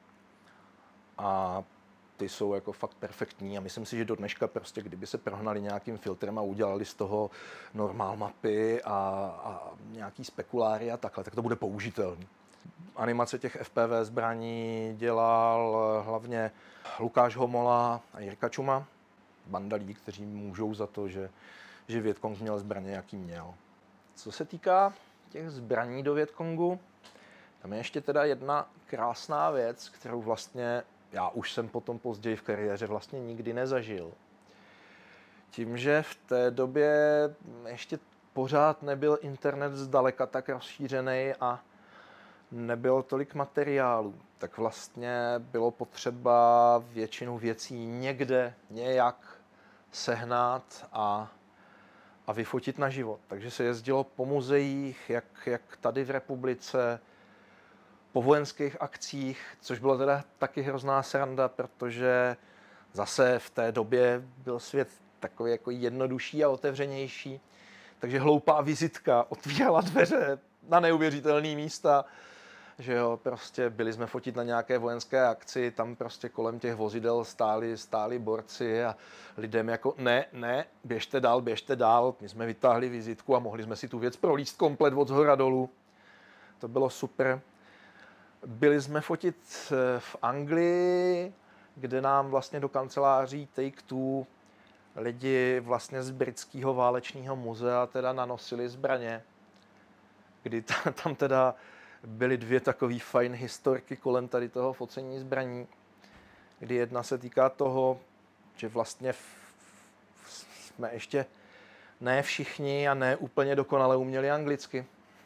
Speaker 1: A ty jsou jako fakt perfektní a myslím si, že do dneška prostě, kdyby se prohnali nějakým filtrem a udělali z toho normál mapy a, a nějaký spekuláry a takhle, tak to bude použitelný. Animace těch F P V zbraní dělal hlavně Lukáš Homola a Jirka Čuma, bandalí, kteří můžou za to, že, že Vietcong měl zbraně, jaký měl. Co se týká těch zbraní do Vietcongu, tam je ještě teda jedna krásná věc, kterou vlastně já už jsem potom později v kariéře vlastně nikdy nezažil. Tím, že v té době ještě pořád nebyl internet zdaleka tak rozšířený a nebylo tolik materiálů, tak vlastně bylo potřeba většinu věcí někde nějak sehnat a, a vyfotit na život. Takže se jezdilo po muzeích, jak, jak tady v republice, po vojenských akcích, což bylo teda taky hrozná sranda, protože zase v té době byl svět takový jako jednodušší a otevřenější. Takže hloupá vizitka otvírala dveře na neuvěřitelné místa, že jo, prostě byli jsme fotit na nějaké vojenské akci, tam prostě kolem těch vozidel stáli, stáli borci a lidem jako ne, ne, běžte dál, běžte dál. My jsme vytáhli vizitku a mohli jsme si tu věc prolíst komplet od zhora dolů. To bylo super. Byli jsme fotit v Anglii, kde nám vlastně do kanceláří Take Two lidi vlastně z britského válečného muzea teda nanosili zbraně, kdy tam teda byly dvě takové fajn historky kolem tady toho focení zbraní, kdy jedna se týká toho, že vlastně jsme ještě ne všichni a ne úplně dokonale uměli anglicky.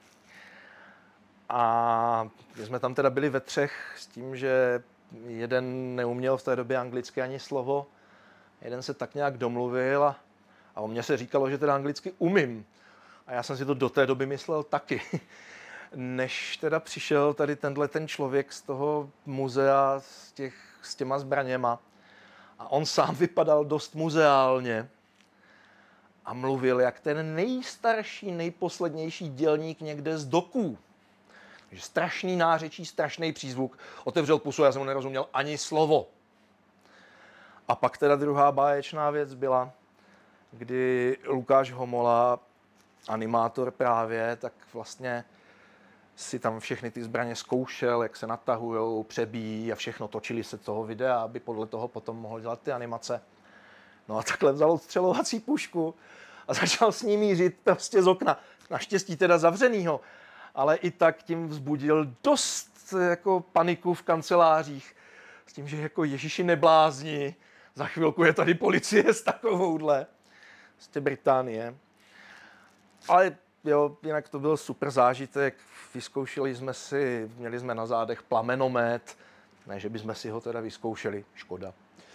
Speaker 1: A jsme tam teda byli ve třech s tím, že jeden neuměl v té době anglicky ani slovo, jeden se tak nějak domluvil a, a o mně se říkalo, že teda anglicky umím. A já jsem si to do té doby myslel taky. Než teda přišel tady tenhle ten člověk z toho muzea s, těch, s těma zbraněma a on sám vypadal dost muzeálně a mluvil jak ten nejstarší, nejposlednější dělník někde z doků. Takže strašný nářečí, strašný přízvuk. Otevřel pusu, já jsem mu nerozuměl ani slovo. A pak teda druhá báječná věc byla, kdy Lukáš Homola, animátor právě, tak vlastně si tam všechny ty zbraně zkoušel, jak se natahujou, přebíjí a všechno, točili se toho videa, aby podle toho potom mohl dělat ty animace. No a takhle vzal odstřelovací pušku a začal s ní mířit prostě z okna. Naštěstí teda zavřenýho, ale i tak tím vzbudil dost jako paniku v kancelářích. S tím, že jako Ježíši neblázni, za chvilku je tady policie s takovouhle. Prostě Británie. Ale jo, jinak to byl super zážitek. Vyzkoušeli jsme si, měli jsme na zádech plamenomet. Ne, že bychom si ho teda vyzkoušeli, škoda.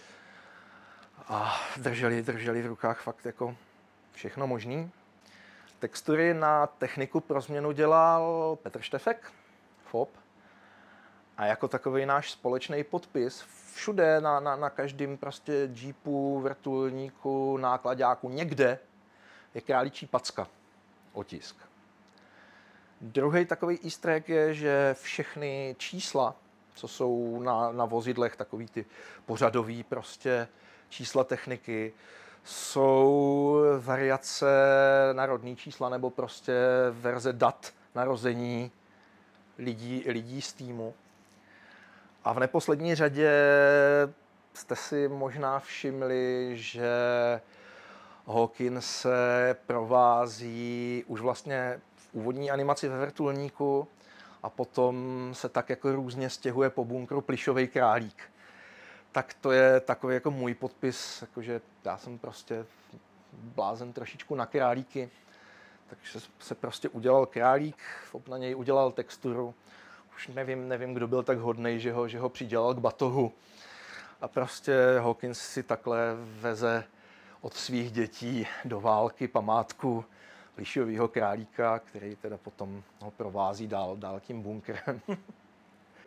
Speaker 1: A drželi, drželi v rukách fakt jako všechno možný. Textury na techniku pro změnu dělal Petr Štefek, F O P. A jako takový náš společný podpis všude, na, na, na každém prostě jeepu, vrtulníku, nákladáku, někde je králičí packa, otisk. Druhý takový easter egg je, že všechny čísla, co jsou na, na vozidlech, takový ty pořadový prostě čísla techniky, jsou variace na rodný čísla nebo prostě verze dat narození lidí, lidí z týmu. A v neposlední řadě jste si možná všimli, že Hawkins se provází už vlastně v úvodní animaci ve vrtulníku a potom se tak jako různě stěhuje po bunkru plyšový králík. Tak to je takový jako můj podpis, jakože já jsem prostě blázen trošičku na králíky, takže se prostě udělal králík, na něj udělal texturu. Už nevím, nevím, kdo byl tak hodnej, že ho, že ho přidělal k batohu. A prostě Hawkins si takhle veze od svých dětí do války památku plyšového králíka, který teda potom ho provází dál, dál tím bunkrem.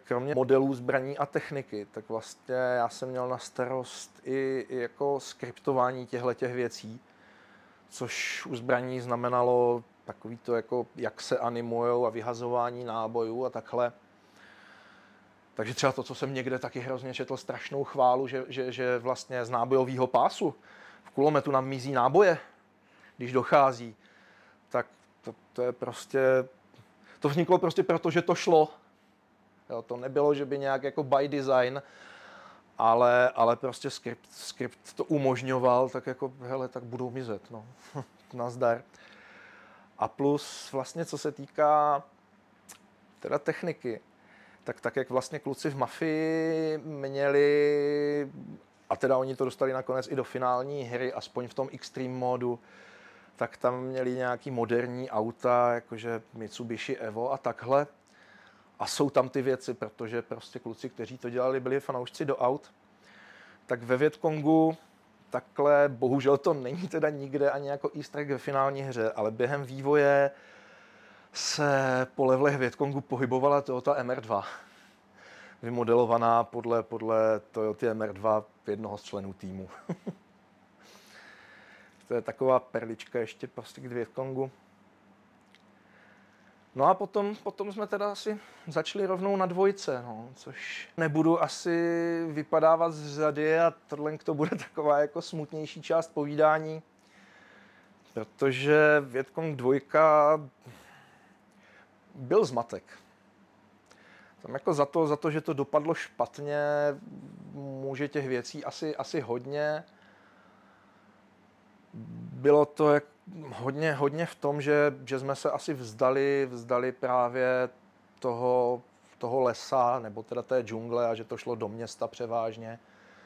Speaker 1: kromě modelů zbraní a techniky, tak vlastně já jsem měl na starost i, i jako skriptování těchto věcí, což u zbraní znamenalo takový to, jako jak se animujou a vyhazování nábojů a takhle. Takže třeba to, co jsem někde taky hrozně četl, strašnou chválu, že, že, že vlastně z nábojového pásu v kulometu nám mizí náboje, když dochází, tak to, to je prostě, to vzniklo prostě proto, že to šlo. Jo, to nebylo, že by nějak jako by design, ale, ale prostě skript, skript to umožňoval, tak jako, hele, tak budou mizet, no, nazdar. A plus vlastně, co se týká teda techniky, tak, tak jak vlastně kluci v Mafii měli, a teda oni to dostali nakonec i do finální hry, aspoň v tom Extreme modu, tak tam měli nějaký moderní auta, jakože Mitsubishi Evo a takhle. A jsou tam ty věci, protože prostě kluci, kteří to dělali, byli fanoušci do aut. Tak ve Vietkongu takhle, bohužel to není teda nikde ani jako easter egg ve finální hře, ale během vývoje se po levelech Vietkongu pohybovala Toyota M R dva. Vymodelovaná podle, podle Toyota M R dva jednoho z členů týmu. To je taková perlička ještě prostě k Vietkongu. No a potom, potom jsme teda asi začali rovnou na dvojce, no, což nebudu asi vypadávat z řady a tohle to bude taková jako smutnější část povídání, protože Vietkong dvojka byl zmatek. Tam jako za to, za to, že to dopadlo špatně, může těch věcí asi, asi hodně. Bylo to jak hodně, hodně v tom, že, že jsme se asi vzdali, vzdali právě toho, toho lesa, nebo teda té džungle, a že to šlo do města převážně,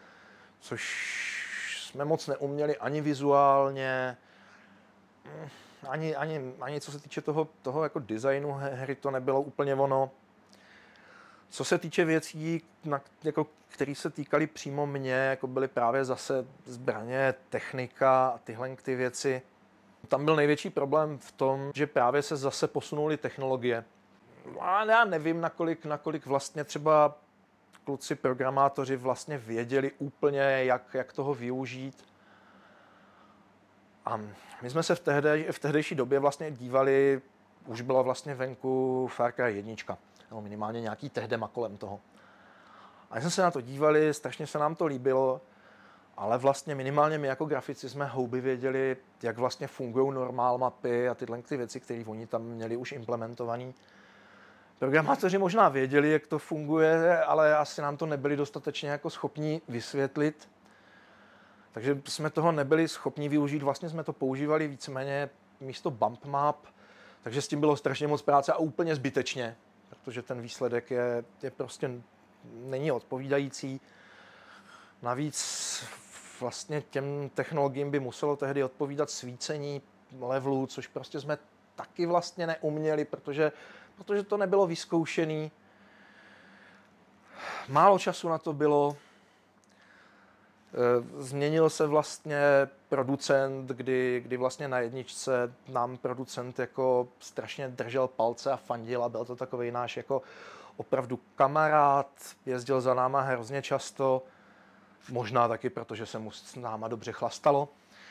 Speaker 1: což jsme moc neuměli ani vizuálně, ani, ani, ani co se týče toho, toho jako designu hry, to nebylo úplně ono. Co se týče věcí, na, jako, které se týkaly přímo mě, jako byly právě zase zbraně, technika a tyhle ty věci, tam byl největší problém v tom, že právě se zase posunuly technologie. A já nevím, nakolik, nakolik vlastně třeba kluci programátoři vlastně věděli úplně, jak, jak toho využít. A my jsme se v, tehde, v tehdejší době vlastně dívali, už byla vlastně venku Far Cry jedna, nebo minimálně nějaký tehdema kolem toho. A jsme se na to dívali, strašně se nám to líbilo, ale vlastně minimálně my jako grafici jsme houby věděli, jak vlastně fungují normál mapy a tyhle ty věci, které oni tam měli už implementované. Programátoři možná věděli, jak to funguje, ale asi nám to nebyli dostatečně jako schopni vysvětlit. Takže jsme toho nebyli schopni využít, vlastně jsme to používali víceméně místo bump map, takže s tím bylo strašně moc práce a úplně zbytečně, protože ten výsledek je, je prostě není odpovídající. Navíc vlastně těm technologiím by muselo tehdy odpovídat svícení levelů, což prostě jsme taky vlastně neuměli, protože, protože to nebylo vyzkoušený. Málo času na to bylo. Změnil se vlastně producent, kdy, kdy vlastně na jedničce nám producent jako strašně držel palce a fandil a byl to takovej náš jako opravdu kamarád, jezdil za náma hrozně často, možná taky, protože se mu s náma dobře chlastalo.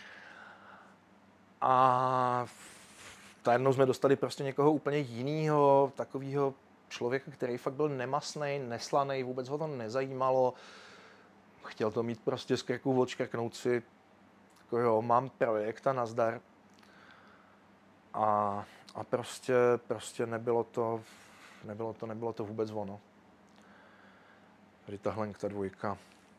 Speaker 1: A najednou jsme dostali prostě někoho úplně jinýho, takovýho člověka, který fakt byl nemastnej, neslanej, vůbec ho to nezajímalo. Chtěl to mít prostě z krku odškrknout si, jako jo, mám projekt a nazdar. A, a prostě, prostě nebylo to, nebylo to, nebylo to vůbec ono. Tady tahle ta dvojka.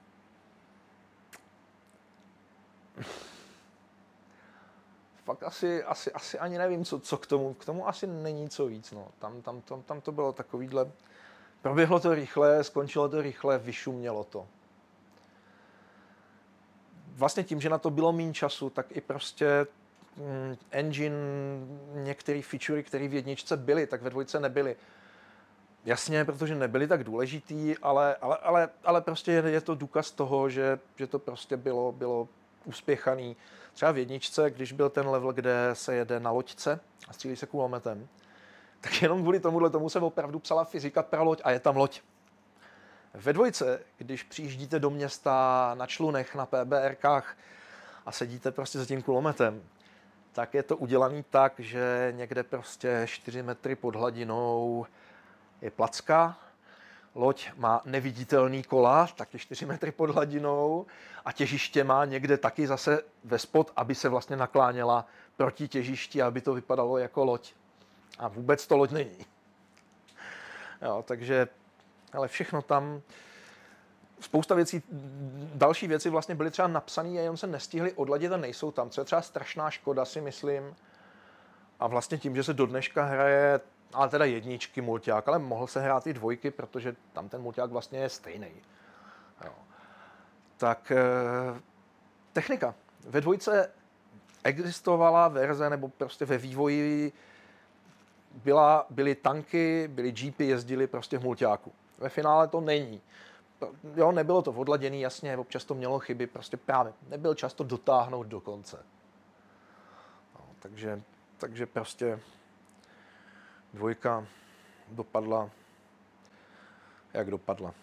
Speaker 1: Fakt asi, asi, asi ani nevím, co, co k tomu. K tomu asi není co víc. No. Tam, tam, tam, tam to bylo takovýhle. Proběhlo to rychle, skončilo to rychle, vyšumělo to. Vlastně tím, že na to bylo méně času, tak i prostě mm, engine, některé featurey, které v jedničce byly, tak ve dvojce nebyly. Jasně, protože nebyly tak důležitý, ale, ale, ale, ale prostě je, je to důkaz toho, že, že to prostě bylo, bylo uspěchaný. Třeba v jedničce, když byl ten level, kde se jede na loďce a střílí se kulometem, tak jenom kvůli tomuhle tomu se opravdu psala fyzika pro loď a je tam loď. Ve dvojce, když přijíždíte do města na člunech, na PBRkách a sedíte prostě za tím kulometem, tak je to udělaný tak, že někde prostě čtyři metry pod hladinou je placka, loď má neviditelný kola, taky čtyři metry pod hladinou a těžiště má někde taky zase ve spod, aby se vlastně nakláněla proti těžišti, aby to vypadalo jako loď. A vůbec to loď není. Jo, takže, ale všechno tam, spousta věcí, další věci vlastně byly třeba napsané a jenom se nestihly odladit a nejsou tam. Co je třeba strašná škoda, si myslím. A vlastně tím, že se do dneška hraje, ale teda jedničky mulťák, ale mohl se hrát i dvojky, protože tam ten mulťák vlastně je stejný. Jo. Tak e, technika. Ve dvojce existovala verze, nebo prostě ve vývoji byla, byly tanky, byly jeepy, jezdily prostě v mulťáku. Ve finále to není. Jo, nebylo to odladěný, jasně, občas to mělo chyby, prostě právě nebyl čas to dotáhnout do konce. No, takže, takže prostě dvojka dopadla, jak dopadla.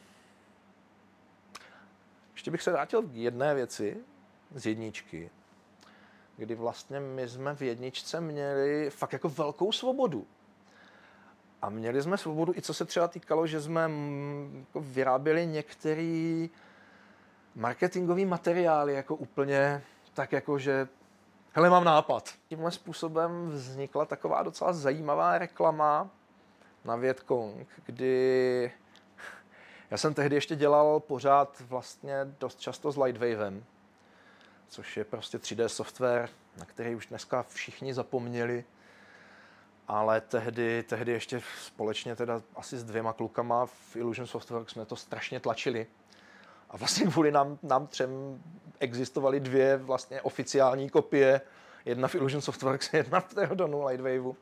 Speaker 1: Ještě bych se vrátil k jedné věci z jedničky, kdy vlastně my jsme v jedničce měli fakt jako velkou svobodu. A měli jsme svobodu i co se třeba týkalo, že jsme jako vyráběli některé marketingové materiály jako úplně tak jako, že hele, mám nápad. Tímhle způsobem vznikla taková docela zajímavá reklama na Vietkong, kdy já jsem tehdy ještě dělal pořád vlastně dost často s Lightwavem, což je prostě tři dé software, na který už dneska všichni zapomněli. Ale tehdy, tehdy ještě společně teda asi s dvěma klukama v Illusion Softworks jsme to strašně tlačili. A vlastně kvůli nám, nám třem existovaly dvě vlastně oficiální kopie. Jedna v Illusion Softworks, jedna v Pterodonu Lightwaveu.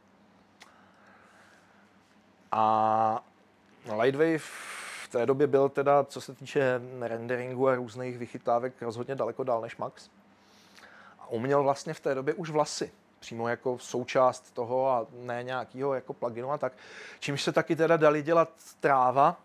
Speaker 1: A Lightwave v té době byl teda, co se týče renderingu a různých vychytávek, rozhodně daleko dál než Max. A uměl vlastně v té době už vlasy. Přímo jako součást toho a ne nějakého jako pluginu a tak. Čímž se taky teda dali dělat tráva.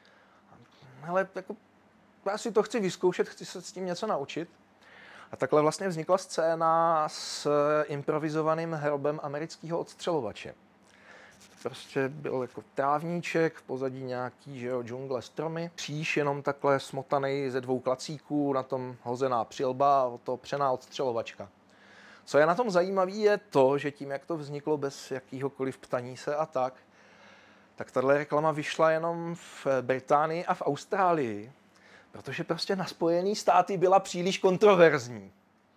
Speaker 1: Ale jako, já si to chci vyzkoušet, chci se s tím něco naučit. A takhle vlastně vznikla scéna s improvizovaným hrobem amerického odstřelovače. Prostě byl jako trávníček, v pozadí nějaký, že jo, džungle, stromy. Kříž jenom takhle smotaný ze dvou klacíků, na tom hozená přilba a o to přená odstřelovačka. Co je na tom zajímavé, je to, že tím, jak to vzniklo bez jakýhokoliv ptaní se a tak, tak tahle reklama vyšla jenom v Británii a v Austrálii, protože prostě na Spojené státy byla příliš kontroverzní.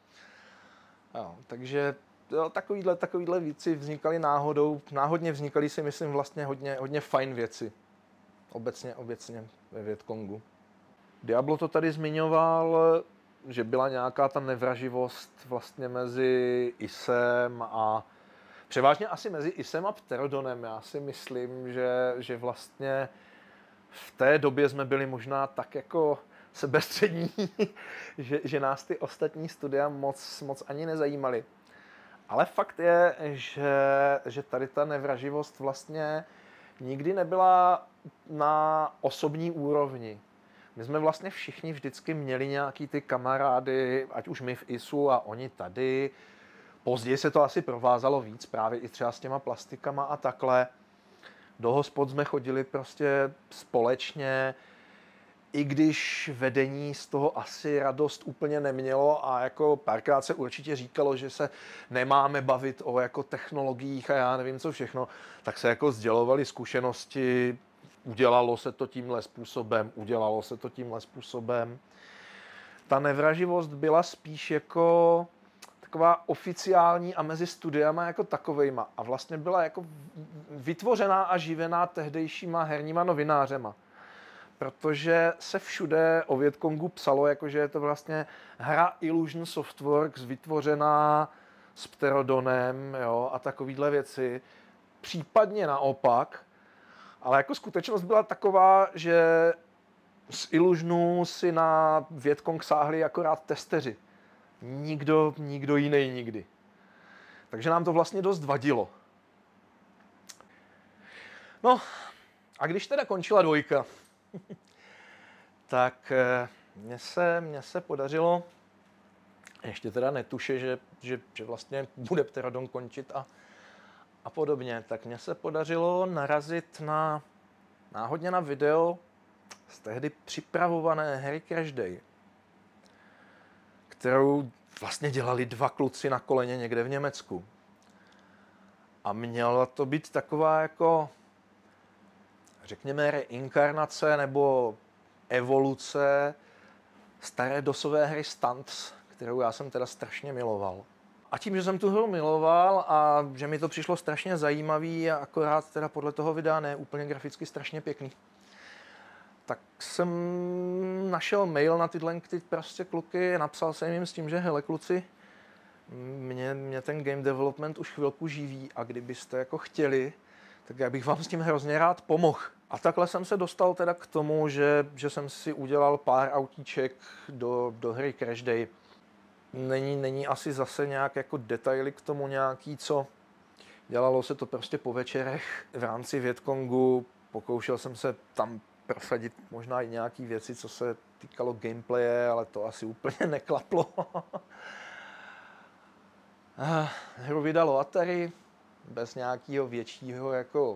Speaker 1: Jo, takže jo, takovýhle, takovýhle věci vznikaly náhodou, náhodně vznikaly si myslím vlastně hodně, hodně fajn věci. Obecně, obecně ve Vietkongu. Diablo to tady zmiňoval, že byla nějaká ta nevraživost vlastně mezi ISem a převážně asi mezi ISem a Pterodonem. Já si myslím, že, že vlastně v té době jsme byli možná tak jako sebestřední, že, že nás ty ostatní studia moc, moc ani nezajímaly. Ale fakt je, že, že tady ta nevraživost vlastně nikdy nebyla na osobní úrovni. My jsme vlastně všichni vždycky měli nějaký ty kamarády, ať už my v ISu a oni tady. Později se to asi provázalo víc, právě i třeba s těma plastikama a takhle. Do hospod jsme chodili prostě společně, i když vedení z toho asi radost úplně nemělo a jako párkrát se určitě říkalo, že se nemáme bavit o jako technologiích a já nevím co všechno, tak se jako sdělovaly zkušenosti, udělalo se to tímhle způsobem, udělalo se to tímhle způsobem. Ta nevraživost byla spíš jako taková oficiální a mezi studiama jako takovejma. A vlastně byla jako vytvořená a živená tehdejšíma herníma novinářema. Protože se všude o Vietkongu psalo, jako že je to vlastně hra Illusion Softworks vytvořená s Pterodonem, jo, a takovýhle věci. Případně naopak, ale jako skutečnost byla taková, že z Illusionu si na Vietkong sáhli akorát testeři. Nikdo, nikdo jiný nikdy. Takže nám to vlastně dost vadilo. No, a když teda končila dvojka, tak mně se, mně se podařilo, ještě teda netuše, že, že, že vlastně bude Pterodon končit a, a podobně, tak mně se podařilo narazit na náhodně na video z tehdy připravované hry Crash Day, kterou vlastně dělali dva kluci na koleně někde v Německu. A měla to být taková jako, řekněme, reinkarnace nebo evoluce staré dosové hry Stunts, kterou já jsem teda strašně miloval. A tím, že jsem tu hru miloval a že mi to přišlo strašně zajímavý a akorát teda podle toho videa ne úplně graficky strašně pěkný, tak jsem našel mail na tyhle ty prostě kluky, napsal jsem jim s tím, že hele kluci, mě, mě ten game development už chvilku živí a kdybyste jako chtěli, tak já bych vám s tím hrozně rád pomohl. A takhle jsem se dostal teda k tomu, že, že jsem si udělal pár autíček do, do hry Crash Day. Není, není asi zase nějak jako detaily k tomu nějaký, co dělalo se to prostě po večerech v rámci Vietcongu. Pokoušel jsem se tam prosadit možná i nějaký věci, co se týkalo gameplaye, ale to asi úplně neklaplo. Hru vydalo Atari bez nějakého většího jako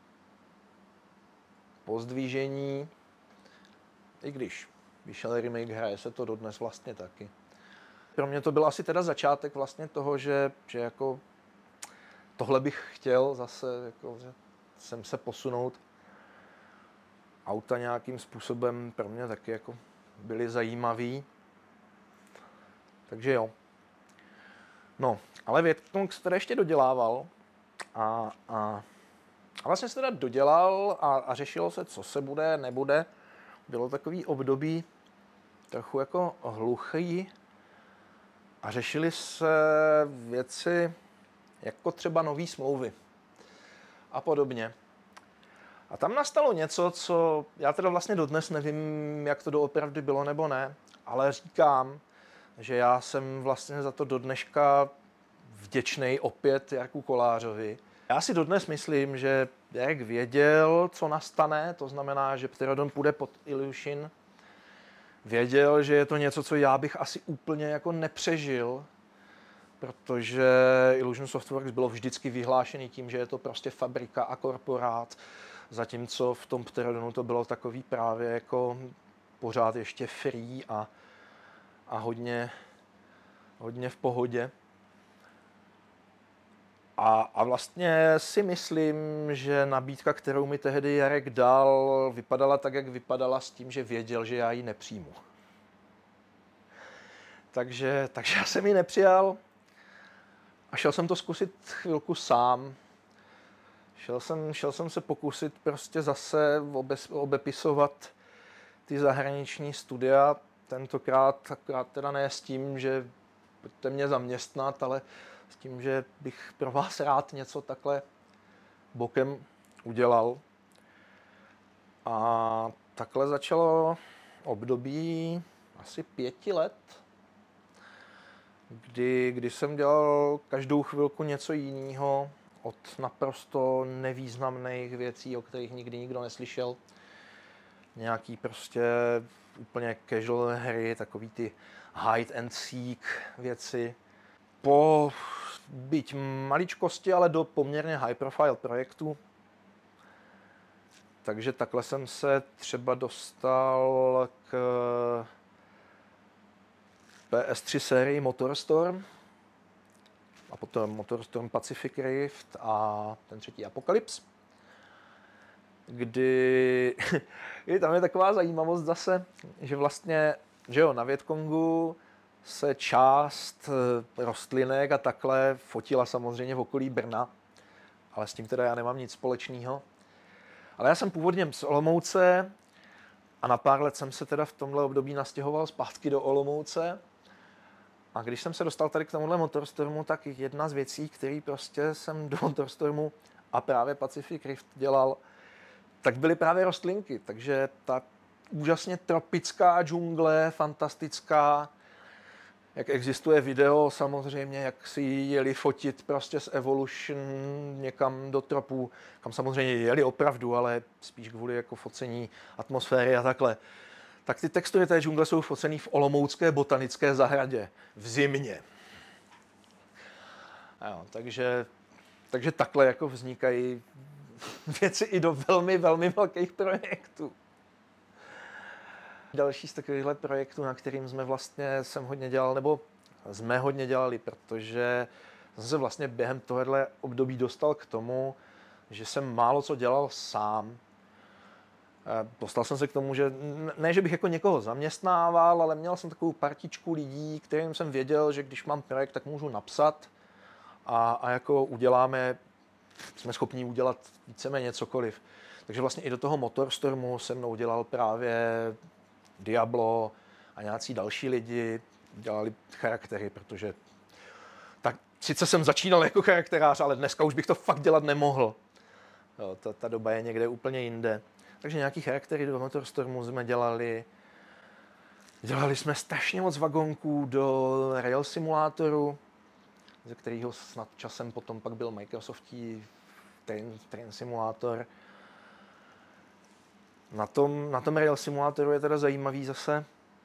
Speaker 1: pozdvížení, i když vyšel remake, hraje se to dodnes vlastně taky. Pro mě to byl asi teda začátek vlastně toho, že, že jako tohle bych chtěl zase, jako, že jsem se posunout. Auta nějakým způsobem pro mě taky jako byly zajímavý. Takže jo. No, ale Vietcong se teda ještě dodělával a, a, a vlastně se teda dodělal a, a řešilo se, co se bude, nebude. Bylo takový období trochu jako hluchý a řešily se věci jako třeba nový smlouvy a podobně. A tam nastalo něco, co já teda vlastně dodnes nevím, jak to doopravdy bylo nebo ne, ale říkám, že já jsem vlastně za to do dneška vděčnej opět Jarku Kolářovi. Já si dodnes myslím, že Jarek věděl, co nastane, to znamená, že Pterodon půjde pod Illusion. Věděl, že je to něco, co já bych asi úplně jako nepřežil, protože Illusion Softworks bylo vždycky vyhlášený tím, že je to prostě fabrika a korporát, zatímco v tom Pterodonu to bylo takový právě jako pořád ještě free a, a hodně, hodně v pohodě. A, a vlastně si myslím, že nabídka, kterou mi tehdy Jarek dal, vypadala tak, jak vypadala, s tím, že věděl, že já ji nepřijmu. Takže, takže já jsem ji nepřijal a šel jsem to zkusit chvilku sám. Šel jsem, šel jsem se pokusit prostě zase obes, obepisovat ty zahraniční studia, tentokrát akorát teda ne s tím, že pojďte mě zaměstnat, ale s tím, že bych pro vás rád něco takhle bokem udělal. A takhle začalo období asi pěti let, kdy, kdy jsem dělal každou chvilku něco jiného, od naprosto nevýznamných věcí, o kterých nikdy nikdo neslyšel. Nějaký prostě úplně casual hry, takový ty hide and seek věci. Po byť maličkosti, ale do poměrně high profile projektů. Takže takhle jsem se třeba dostal k P S tři sérii Motorstorm a potom Motorstorm Pacific Rift a ten třetí Apocalypse, kdy je tam je taková zajímavost zase, že vlastně, že jo, na Vietcongu se část rostlinek a takhle fotila samozřejmě v okolí Brna, ale s tím teda já nemám nic společného. Ale já jsem původně z Olomouce a na pár let jsem se teda v tomhle období nastěhoval zpátky do Olomouce. A když jsem se dostal tady k tomuhle Motorstormu, tak jedna z věcí, které prostě jsem do Motorstormu a právě Pacific Rift dělal, tak byly právě rostlinky. Takže ta úžasně tropická džungle, fantastická, jak existuje video samozřejmě, jak si jeli fotit prostě z Evolution někam do tropů, kam samozřejmě jeli opravdu, ale spíš kvůli jako focení atmosféry a takhle. Tak ty textury té džungle jsou focený v Olomoucké botanické zahradě v zimě. Jo, takže, takže takhle jako vznikají věci i do velmi, velmi velkých projektů. Další z takovýchhle projektů, na kterým jsme vlastně jsem hodně dělal, nebo jsme hodně dělali, protože jsem se vlastně během tohohle období dostal k tomu, že jsem málo co dělal sám. Dostal jsem se k tomu, že ne, že bych jako někoho zaměstnával, ale měl jsem takovou partičku lidí, kterým jsem věděl, že když mám projekt, tak můžu napsat a, a jako uděláme, jsme schopni udělat víceméně cokoliv. Takže vlastně i do toho Motorstormu se mnou dělal právě Diablo a nějací další lidi dělali charaktery, protože tak sice jsem začínal jako charakterář, ale dneska už bych to fakt dělat nemohl. Jo, ta, ta doba je někde úplně jinde. Takže nějaký charaktery do Motorstormu jsme dělali. Dělali jsme strašně moc vagonků do Rail Simulátoru, ze kterého snad časem potom pak byl Microsoftí Train, Train Simulator. Na tom, na tom Rail Simulátoru je teda zajímavý zase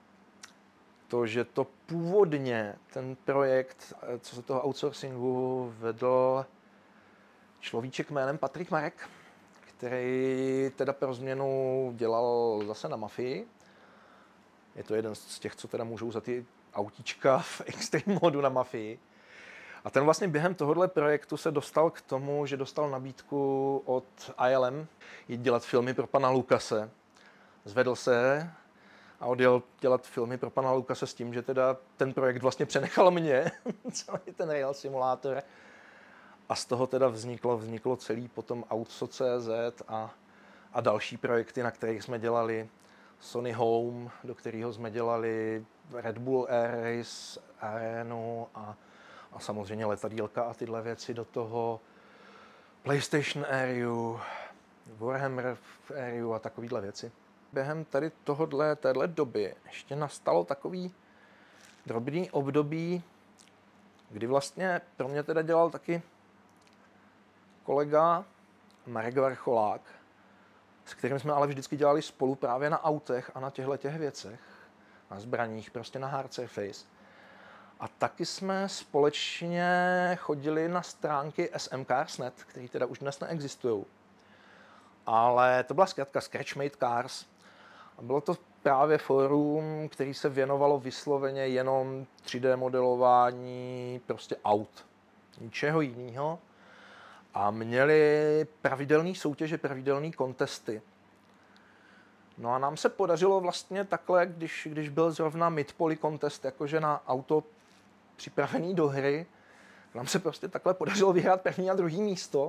Speaker 1: to, že to původně ten projekt, co se toho outsourcingu vedl človíček jménem Patrik Marek, který teda pro změnu dělal zase na Mafii. Je to jeden z těch, co teda můžou za ty autíčka v extreme modu na Mafii. A ten vlastně během tohohle projektu se dostal k tomu, že dostal nabídku od I L M jít dělat filmy pro pana Lucase. Zvedl se a odjel dělat filmy pro pana Lucase s tím, že teda ten projekt vlastně přenechal mě, celý ten Rail Simulátor. A z toho teda vzniklo, vzniklo celý potom Outso tečka cé zet a, a další projekty, na kterých jsme dělali. Sony Home, do kterého jsme dělali Red Bull Air Race, Arenu a, a samozřejmě letadílka a tyhle věci do toho. PlayStation Area, Warhammer Area a takovýhle věci. Během tady tohodle, téhle doby ještě nastalo takový drobný období, kdy vlastně pro mě teda dělal taky kolega Marek Varcholák, s kterým jsme ale vždycky dělali spolu právě na autech a na těchto těch věcech, na zbraních, prostě na hard surface. A taky jsme společně chodili na stránky S M Cars tečka net, které teda už dnes neexistují. Ale to byla zkrátka Scratchmade Cars. A bylo to právě fórum, který se věnovalo vysloveně jenom tři dé modelování prostě aut. Ničeho jiného. A měli pravidelné soutěže, pravidelné kontesty. No a nám se podařilo vlastně takhle, když, když byl zrovna Mid-Poly contest, jakože na auto připravený do hry, nám se prostě takhle podařilo vyhrát první a druhý místo.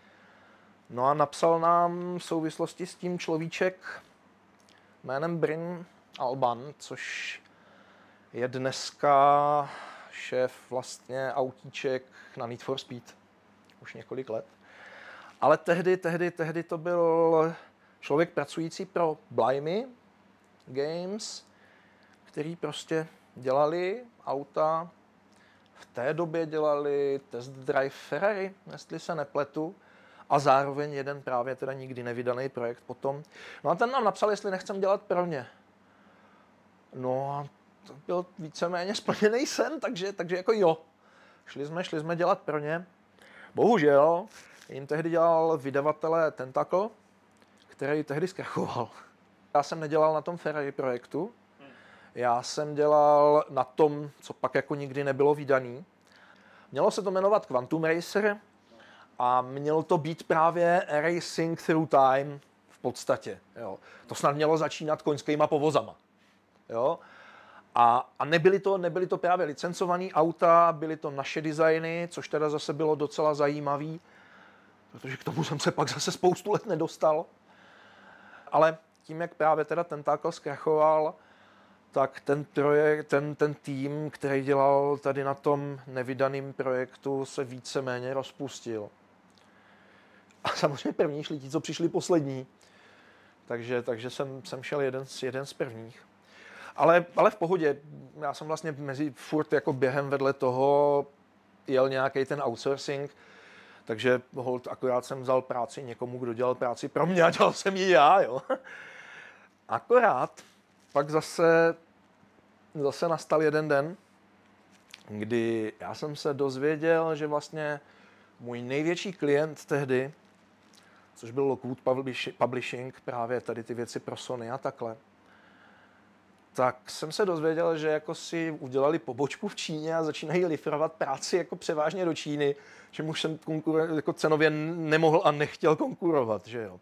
Speaker 1: No a napsal nám v souvislosti s tím človíček jménem Bryn Alban, což je dneska šéf vlastně autíček na Need for Speed. Už několik let. Ale tehdy, tehdy, tehdy to byl člověk pracující pro Blimey Games, který prostě dělali auta. V té době dělali Test Drive Ferrari, jestli se nepletu, a zároveň jeden právě teda nikdy nevydaný projekt potom. No a ten nám napsal, jestli nechcem dělat pro ně. No a to byl víceméně splněný sen, takže, takže jako jo. Šli jsme, šli jsme dělat pro ně. Bohužel jim tehdy dělal vydavatele Tentacle, který tehdy zkrachoval. Já jsem nedělal na tom Ferrari projektu, já jsem dělal na tom, co pak jako nikdy nebylo vydaný. Mělo se to jmenovat Quantum Racer a mělo to být právě Racing Through Time v podstatě. Jo. To snad mělo začínat koňskýma povozama. Jo. A, a nebyly, to, nebyly to právě licencované auta, byly to naše designy, což teda zase bylo docela zajímavý, protože k tomu jsem se pak zase spoustu let nedostal. Ale tím, jak právě teda Tentacle zkrachoval, tak ten, projekt, ten, ten tým, který dělal tady na tom nevydaném projektu, se víceméně rozpustil. A samozřejmě první šli ti, co přišli poslední. Takže, takže jsem, jsem šel jeden z, jeden z prvních. Ale, ale v pohodě, já jsem vlastně mezi furt jako během vedle toho jel nějaký ten outsourcing, takže hold, akorát jsem vzal práci někomu, kdo dělal práci pro mě a dělal jsem ji já, jo. Akorát pak zase, zase nastal jeden den, kdy já jsem se dozvěděl, že vlastně můj největší klient tehdy, což byl Lockwood Publishing, právě tady ty věci pro Sony a takhle, tak jsem se dozvěděl, že jako si udělali pobočku v Číně a začínají lifrovat práci jako převážně do Číny, že už jsem konkur- jako cenově nemohl a nechtěl konkurovat, že jo.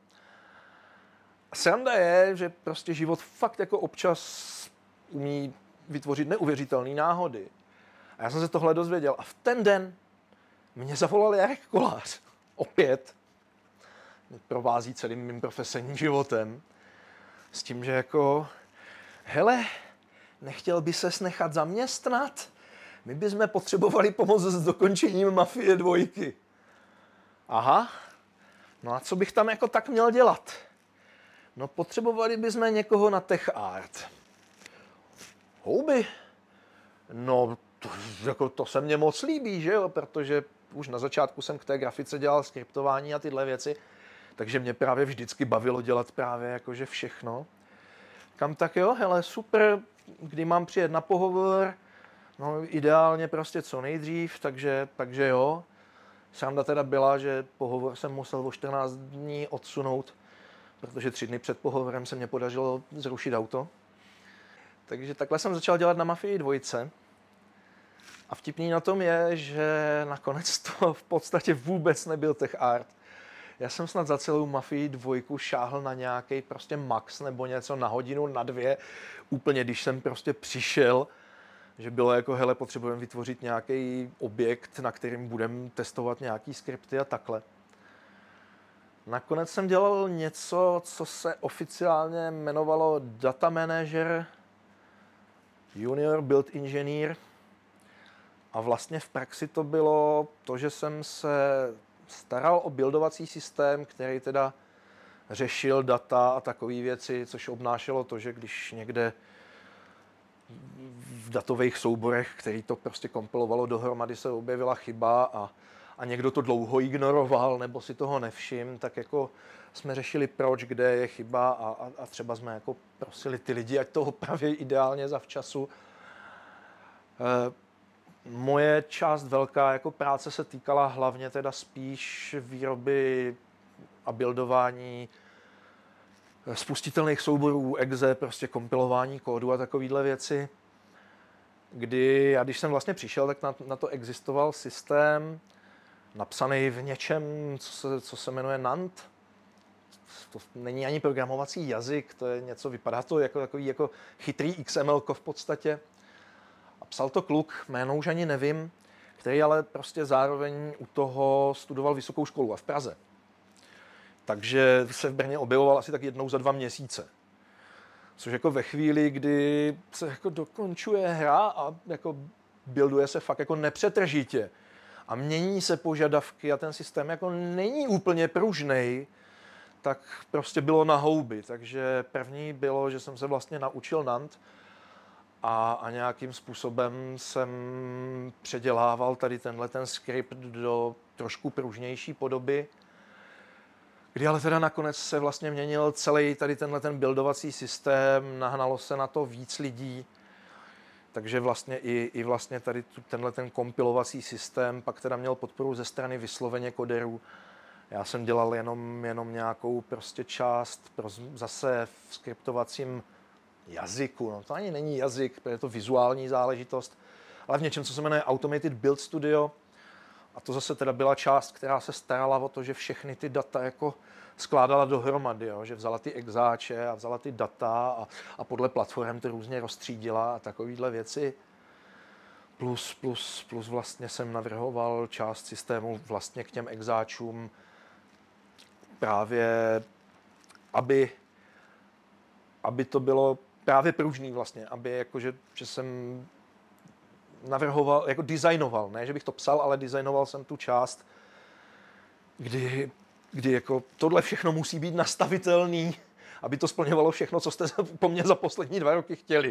Speaker 1: A sranda je, že prostě život fakt jako občas umí vytvořit neuvěřitelné náhody. A já jsem se tohle dozvěděl a v ten den mě zavolal Jarek Kolář. Opět. Mě provází celým mým profesním životem. S tím, že jako, hele, nechtěl by ses nechat zaměstnat? My bychom potřebovali pomoct s dokončením Mafie dvojky. Aha, no a co bych tam jako tak měl dělat? No potřebovali bychom někoho na tech art. Houby? No to, jako to se mně moc líbí, že jo, protože už na začátku jsem k té grafice dělal skriptování a tyhle věci, takže mě právě vždycky bavilo dělat právě jakože všechno. Kam tak jo, hele, super, kdy mám přijet na pohovor, no ideálně prostě co nejdřív, takže, takže jo. Sranda teda byla, že pohovor jsem musel o čtrnáct dní odsunout, protože tři dny před pohovorem se mě podařilo zrušit auto. Takže takhle jsem začal dělat na Mafii dvojce. A vtipný na tom je, že nakonec to v podstatě vůbec nebyl tech art. Já jsem snad za celou Mafii dvojku šáhl na nějaký prostě max nebo něco na hodinu, na dvě. Úplně když jsem prostě přišel, že bylo jako, hele, potřebujeme vytvořit nějaký objekt, na kterým budeme testovat nějaký skripty a takhle. Nakonec jsem dělal něco, co se oficiálně jmenovalo Data Manager, Junior Build Engineer. A vlastně v praxi to bylo to, že jsem se staral o buildovací systém, který teda řešil data a takové věci, což obnášelo to, že když někde v datových souborech, který to prostě kompilovalo dohromady, se objevila chyba a, a někdo to dlouho ignoroval nebo si toho nevšiml, tak jako jsme řešili proč, kde je chyba a, a, a třeba jsme jako prosili ty lidi, ať to opraví ideálně zavčasu. E, moje část velká jako práce se týkala hlavně teda spíš výroby a buildování spustitelných souborů, exe, prostě kompilování kódu a takovéhle věci. Kdy já, když jsem vlastně přišel, tak na, na to existoval systém napsaný v něčem, co se, co se jmenuje Nant. To není ani programovací jazyk, to je něco, vypadá to jako takový jako chytrý X M L v podstatě. A psal to kluk, jméno už ani nevím, který ale prostě zároveň u toho studoval vysokou školu a v Praze. Takže se v Brně objevoval asi tak jednou za dva měsíce. Což jako ve chvíli, kdy se jako dokončuje hra a jako builduje se fakt jako nepřetržitě a mění se požadavky a ten systém jako není úplně pružnej, tak prostě bylo na houby. Takže první bylo, že jsem se vlastně naučil Nant a, a nějakým způsobem jsem předělával tady tenhle ten skript do trošku pružnější podoby, kdy ale teda nakonec se vlastně měnil celý tady tenhle ten buildovací systém, nahnalo se na to víc lidí, takže vlastně i, i vlastně tady tenhle ten kompilovací systém pak teda měl podporu ze strany vysloveně koderů. Já jsem dělal jenom, jenom nějakou prostě část pro zase v skriptovacím jazyku, no to ani není jazyk, je to vizuální záležitost, ale v něčem, co se jmenuje Automated Build Studio. A to zase teda byla část, která se starala o to, že všechny ty data jako skládala dohromady, jo? Že vzala ty exáče a vzala ty data a, a podle platform to různě rozstřídila a takovýhle věci. Plus, plus, plus vlastně jsem navrhoval část systému vlastně k těm exáčům právě, aby, aby to bylo právě pružný vlastně, aby jakože, že jsem navrhoval, jako designoval, ne, že bych to psal, ale designoval jsem tu část, kdy, kdy jako tohle všechno musí být nastavitelný, aby to splňovalo všechno, co jste po mně za poslední dva roky chtěli.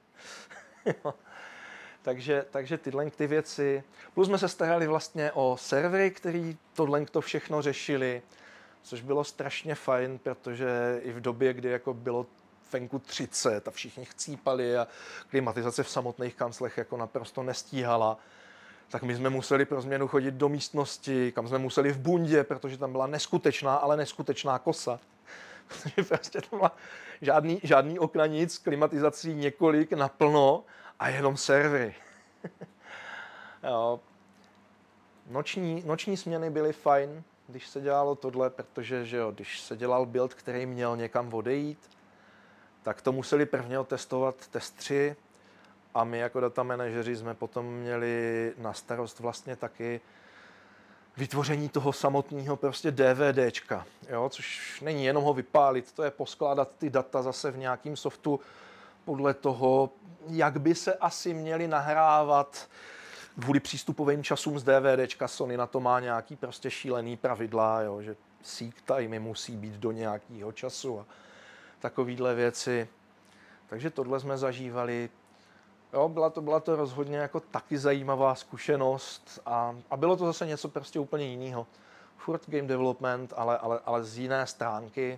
Speaker 1: takže, takže tyhle ty věci. Plus jsme se starali vlastně o servery, který tohle to všechno řešili, což bylo strašně fajn, protože i v době, kdy jako bylo venku třicet a všichni chcípali a klimatizace v samotných kanclech jako naprosto nestíhala, tak my jsme museli pro změnu chodit do místnosti, kam jsme museli v bundě, protože tam byla neskutečná, ale neskutečná kosa. Protože prostě tam byla žádný, žádný okna, nic, klimatizací několik naplno a jenom servery. Jo. Noční, noční směny byly fajn, když se dělalo tohle, protože že jo, když se dělal build, který měl někam odejít, tak to museli prvně testovat testři a my jako data manažeři jsme potom měli na starost vlastně taky vytvoření toho samotného prostě DVDčka, jo, což není jenom ho vypálit, to je poskládat ty data zase v nějakým softu podle toho, jak by se asi měli nahrávat kvůli přístupovým časům z DVDčka. Sony na to má nějaký prostě šílený pravidla, jo, že seek timey musí být do nějakého času a takovýhle věci. Takže tohle jsme zažívali. Jo, byla to, byla to rozhodně jako taky zajímavá zkušenost a, a bylo to zase něco prostě úplně jiného. Furt game development, ale, ale, ale z jiné stránky.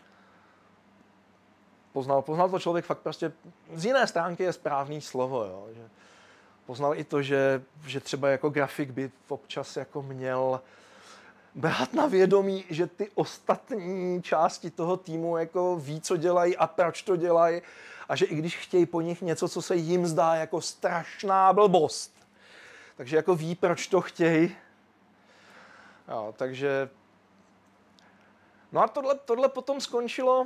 Speaker 1: Poznal, poznal to člověk fakt prostě, z jiné stránky je správný slovo, jo, že poznal i to, že, že třeba jako grafik by občas jako měl brát na vědomí, že ty ostatní části toho týmu jako ví, co dělají a proč to dělají a že i když chtějí po nich něco, co se jim zdá jako strašná blbost, takže jako ví, proč to chtějí. Jo, takže no a tohle, tohle potom skončilo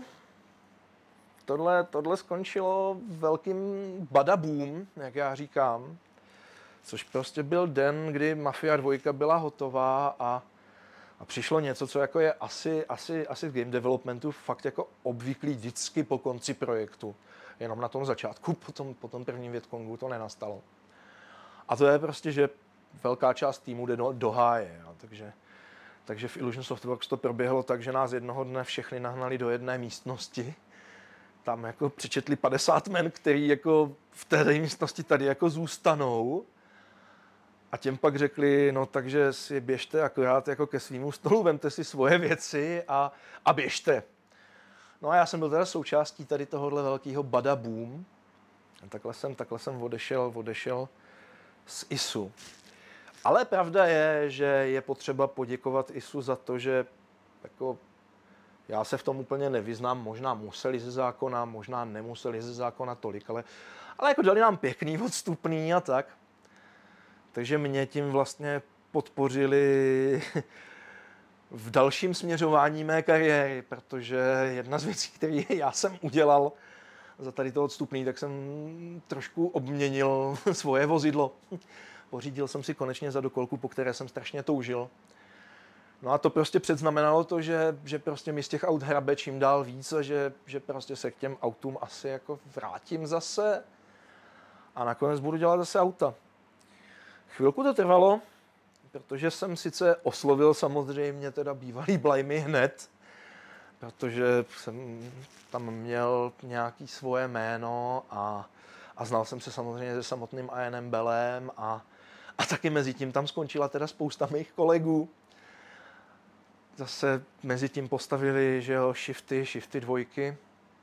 Speaker 1: tohle, tohle skončilo velkým badaboom, jak já říkám, což prostě byl den, kdy Mafia dva byla hotová a, a přišlo něco, co jako je asi, asi, asi v game developmentu fakt jako obvyklý vždycky po konci projektu. Jenom na tom začátku, po tom, po tom prvním Vietcongu to nenastalo. A to je prostě, že velká část týmu jde do, do háje. Jo. Takže, takže v Illusion Softworks to proběhlo tak, že nás jednoho dne všechny nahnali do jedné místnosti. Tam jako přečetli padesát men, který jako v té místnosti tady jako zůstanou. A těm pak řekli, no takže si běžte akorát jako ke svýmu stolu, vemte si svoje věci a, a běžte. No a já jsem byl teda součástí tady tohohle velkého badaboom. A takhle jsem, takhle jsem odešel, odešel z I S U. Ale pravda je, že je potřeba poděkovat I S U za to, že jako já se v tom úplně nevyznám, možná museli ze zákona, možná nemuseli ze zákona tolik, ale, ale jako dali nám pěkný odstupný a tak. Takže mě tím vlastně podpořili v dalším směřování mé kariéry, protože jedna z věcí, které já jsem udělal za tady to odstupný, tak jsem trošku obměnil svoje vozidlo. Pořídil jsem si konečně zadokolku, po které jsem strašně toužil. No a to prostě předznamenalo to, že, že prostě mi z těch aut hrabe čím dál víc a že, že prostě se k těm autům asi jako vrátím zase a nakonec budu dělat zase auta. Chvilku to trvalo, protože jsem sice oslovil samozřejmě teda bývalý Blimey hned, protože jsem tam měl nějaký svoje jméno a, a znal jsem se samozřejmě se samotným Ianem Bellem a, a taky mezi tím tam skončila teda spousta mých kolegů. Zase mezi tím postavili, že jo, shifty, shifty dvojky.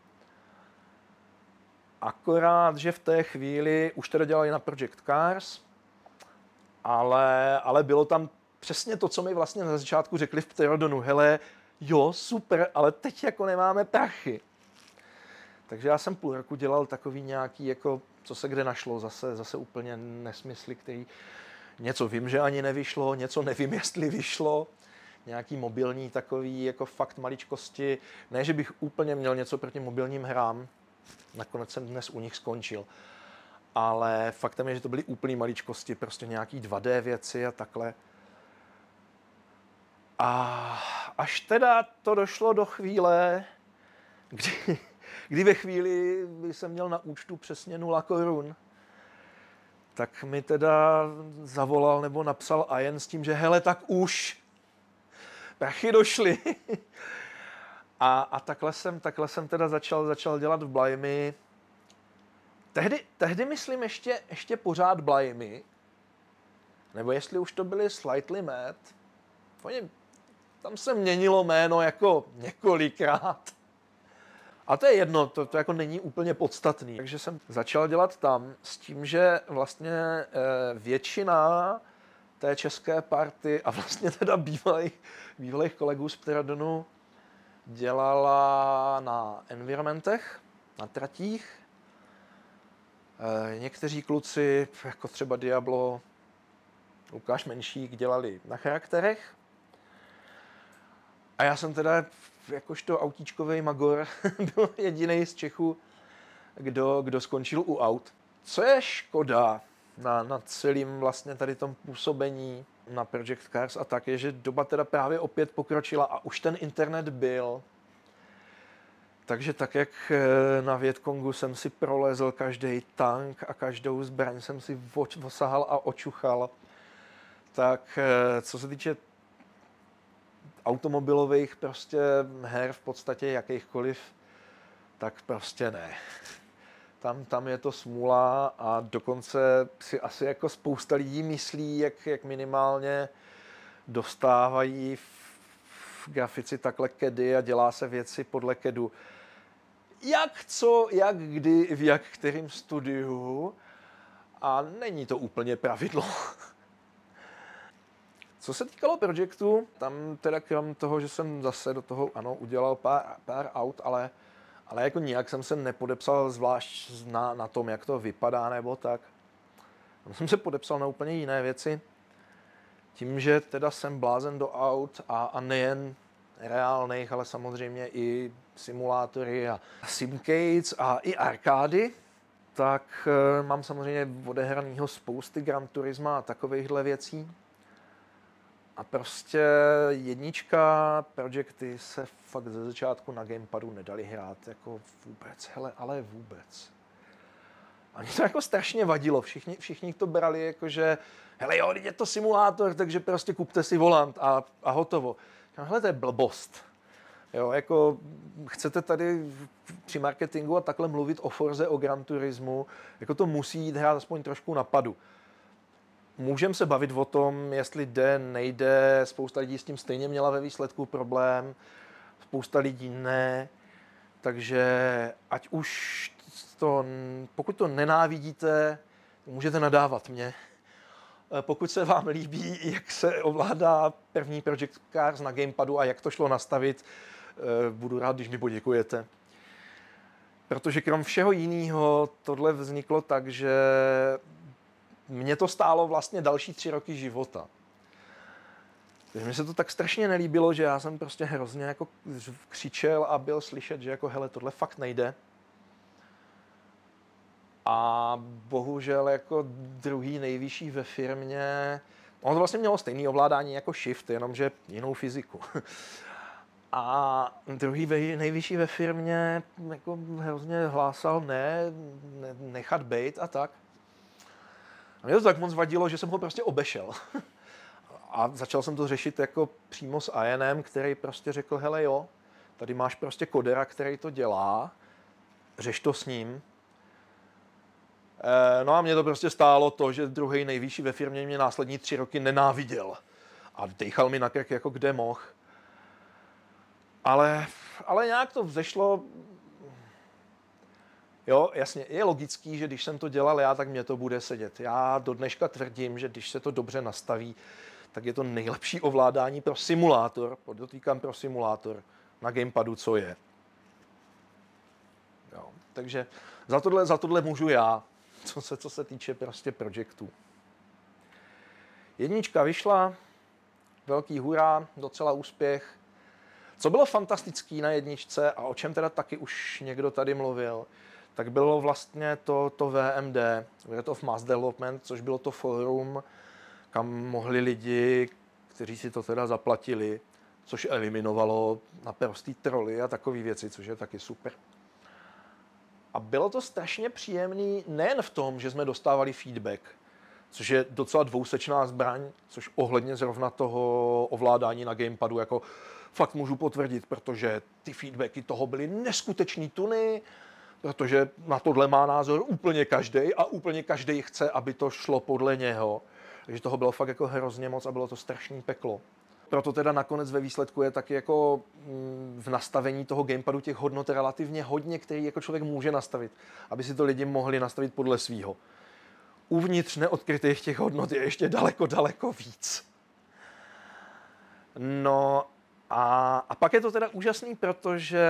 Speaker 1: Akorát, že v té chvíli už teda dělali na Project Cars, ale, ale bylo tam přesně to, co mi vlastně na začátku řekli v Pterodonu. Hele, jo, super, ale teď jako nemáme prachy. Takže já jsem půl roku dělal takový nějaký, jako, co se kde našlo, zase, zase úplně nesmysly, který něco vím, že ani nevyšlo, něco nevím, jestli vyšlo. Nějaký mobilní takový, jako fakt maličkosti. Ne, že bych úplně měl něco proti mobilním hrám, nakonec jsem dnes u nich skončil. Ale faktem je, že to byly úplný maličkosti, prostě nějaký dva dé věci a takhle. A až teda to došlo do chvíle, kdy, kdy ve chvíli, kdy jsem měl na účtu přesně nula korun, tak mi teda zavolal nebo napsal Ian s tím, že hele, tak už prachy došly. a, a takhle jsem, takhle jsem teda začal, začal dělat v Blimey. Tehdy, tehdy myslím ještě, ještě pořád Blimey, nebo jestli už to byly Slightly Mad. Oni, tam se měnilo jméno jako několikrát. A to je jedno, to, to jako není úplně podstatný. Takže jsem začal dělat tam s tím, že vlastně e, většina té české party a vlastně teda bývalých, bývalých kolegů z Pterodonu dělala na environmentech, na tratích. E, někteří kluci, jako třeba Diablo, Lukáš Menšík, dělali na charakterech. A já jsem teda jakožto autíčkovej magor byl jediný z Čechů, kdo, kdo skončil u aut. Co je škoda na, na celým vlastně tady tom působení na Project Cars a tak, je, že doba teda právě opět pokročila a už ten internet byl. Takže tak, jak na Vietkongu jsem si prolezl každý tank a každou zbraň jsem si osahal a očuchal, tak co se týče automobilových prostě her v podstatě jakýchkoliv, tak prostě ne. Tam, tam je to smůla a dokonce si asi jako spousta lidí myslí, jak, jak minimálně dostávají v, v grafici takhle kedy a dělá se věci podle kedu. Jak, co, jak, kdy, v jak kterým studiu a není to úplně pravidlo. Co se týkalo projektu, tam teda krom toho, že jsem zase do toho ano, udělal pár, pár aut, ale, ale jako nijak jsem se nepodepsal zvlášť na, na tom, jak to vypadá nebo tak. Tam jsem se podepsal na úplně jiné věci. Tím, že teda jsem blázen do aut a, a nejen reálných, ale samozřejmě i simulátory a simcades a i arkády, tak e, mám samozřejmě odehranýho spousty Gran Turisma a takovýchhle věcí. A prostě jednička projekty se fakt ze začátku na gamepadu nedali hrát jako vůbec, hele, ale vůbec. A mě to jako strašně vadilo, všichni, všichni to brali jako, že hele jo, je to simulátor, takže prostě kupte si volant a, a hotovo. Hele, to je blbost. Jo, jako chcete tady při marketingu a takhle mluvit o Forze, o Gran Turismu, jako to musí jít hrát aspoň trošku na padu. Můžeme se bavit o tom, jestli jde, nejde, spousta lidí s tím stejně měla ve výsledku problém, spousta lidí ne, takže ať už to, pokud to nenávidíte, můžete nadávat mě. Pokud se vám líbí, jak se ovládá první Project Cars na gamepadu a jak to šlo nastavit, budu rád, když mi poděkujete. Protože krom všeho jiného tohle vzniklo tak, že mě to stálo vlastně další tři roky života. Takže mi se to tak strašně nelíbilo, že já jsem prostě hrozně jako křičel a byl slyšet, že jako hele, tohle fakt nejde. A bohužel jako druhý nejvyšší ve firmě, ono to vlastně mělo stejné ovládání jako Shift, jenomže jinou fyziku. A druhý nejvyšší ve firmě jako hrozně hlásal ne, ne nechat bejt a tak. A mě to tak moc vadilo, že jsem ho prostě obešel. A začal jsem to řešit jako přímo s I N M, který prostě řekl, hele jo, tady máš prostě kodera, který to dělá, řeš to s ním. E, no a mě to prostě stálo to, že druhý nejvyšší ve firmě mě následní tři roky nenáviděl. A dejchal mi na krk jako kde mohl. Ale, ale nějak to vzešlo. Jo, jasně, je logický, že když jsem to dělal já, tak mě to bude sedět. Já do dneška tvrdím, že když se to dobře nastaví, tak je to nejlepší ovládání pro simulátor, podotýkám pro simulátor, na gamepadu, co je. Jo, takže za tohle, za tohle můžu já, co se, co se týče prostě projektů. Jednička vyšla, velký hurá, docela úspěch. Co bylo fantastický na jedničce a o čem teda taky už někdo tady mluvil, tak bylo vlastně to, to V M D, World of Mass Development, což bylo to forum, kam mohli lidi, kteří si to teda zaplatili, což eliminovalo naprostý troly a takové věci, což je taky super. A bylo to strašně příjemný nejen v tom, že jsme dostávali feedback, což je docela dvousečná zbraň, což ohledně zrovna toho ovládání na gamepadu jako fakt můžu potvrdit, protože ty feedbacky toho byly neskutečný tuny, protože na tohle má názor úplně každý a úplně každý chce, aby to šlo podle něho. Takže toho bylo fakt jako hrozně moc a bylo to strašný peklo. Proto teda nakonec ve výsledku je taky jako v nastavení toho gamepadu těch hodnot relativně hodně, který jako člověk může nastavit, aby si to lidi mohli nastavit podle svýho. Uvnitř neodkrytých těch hodnot je ještě daleko, daleko víc. No a, a pak je to teda úžasný, protože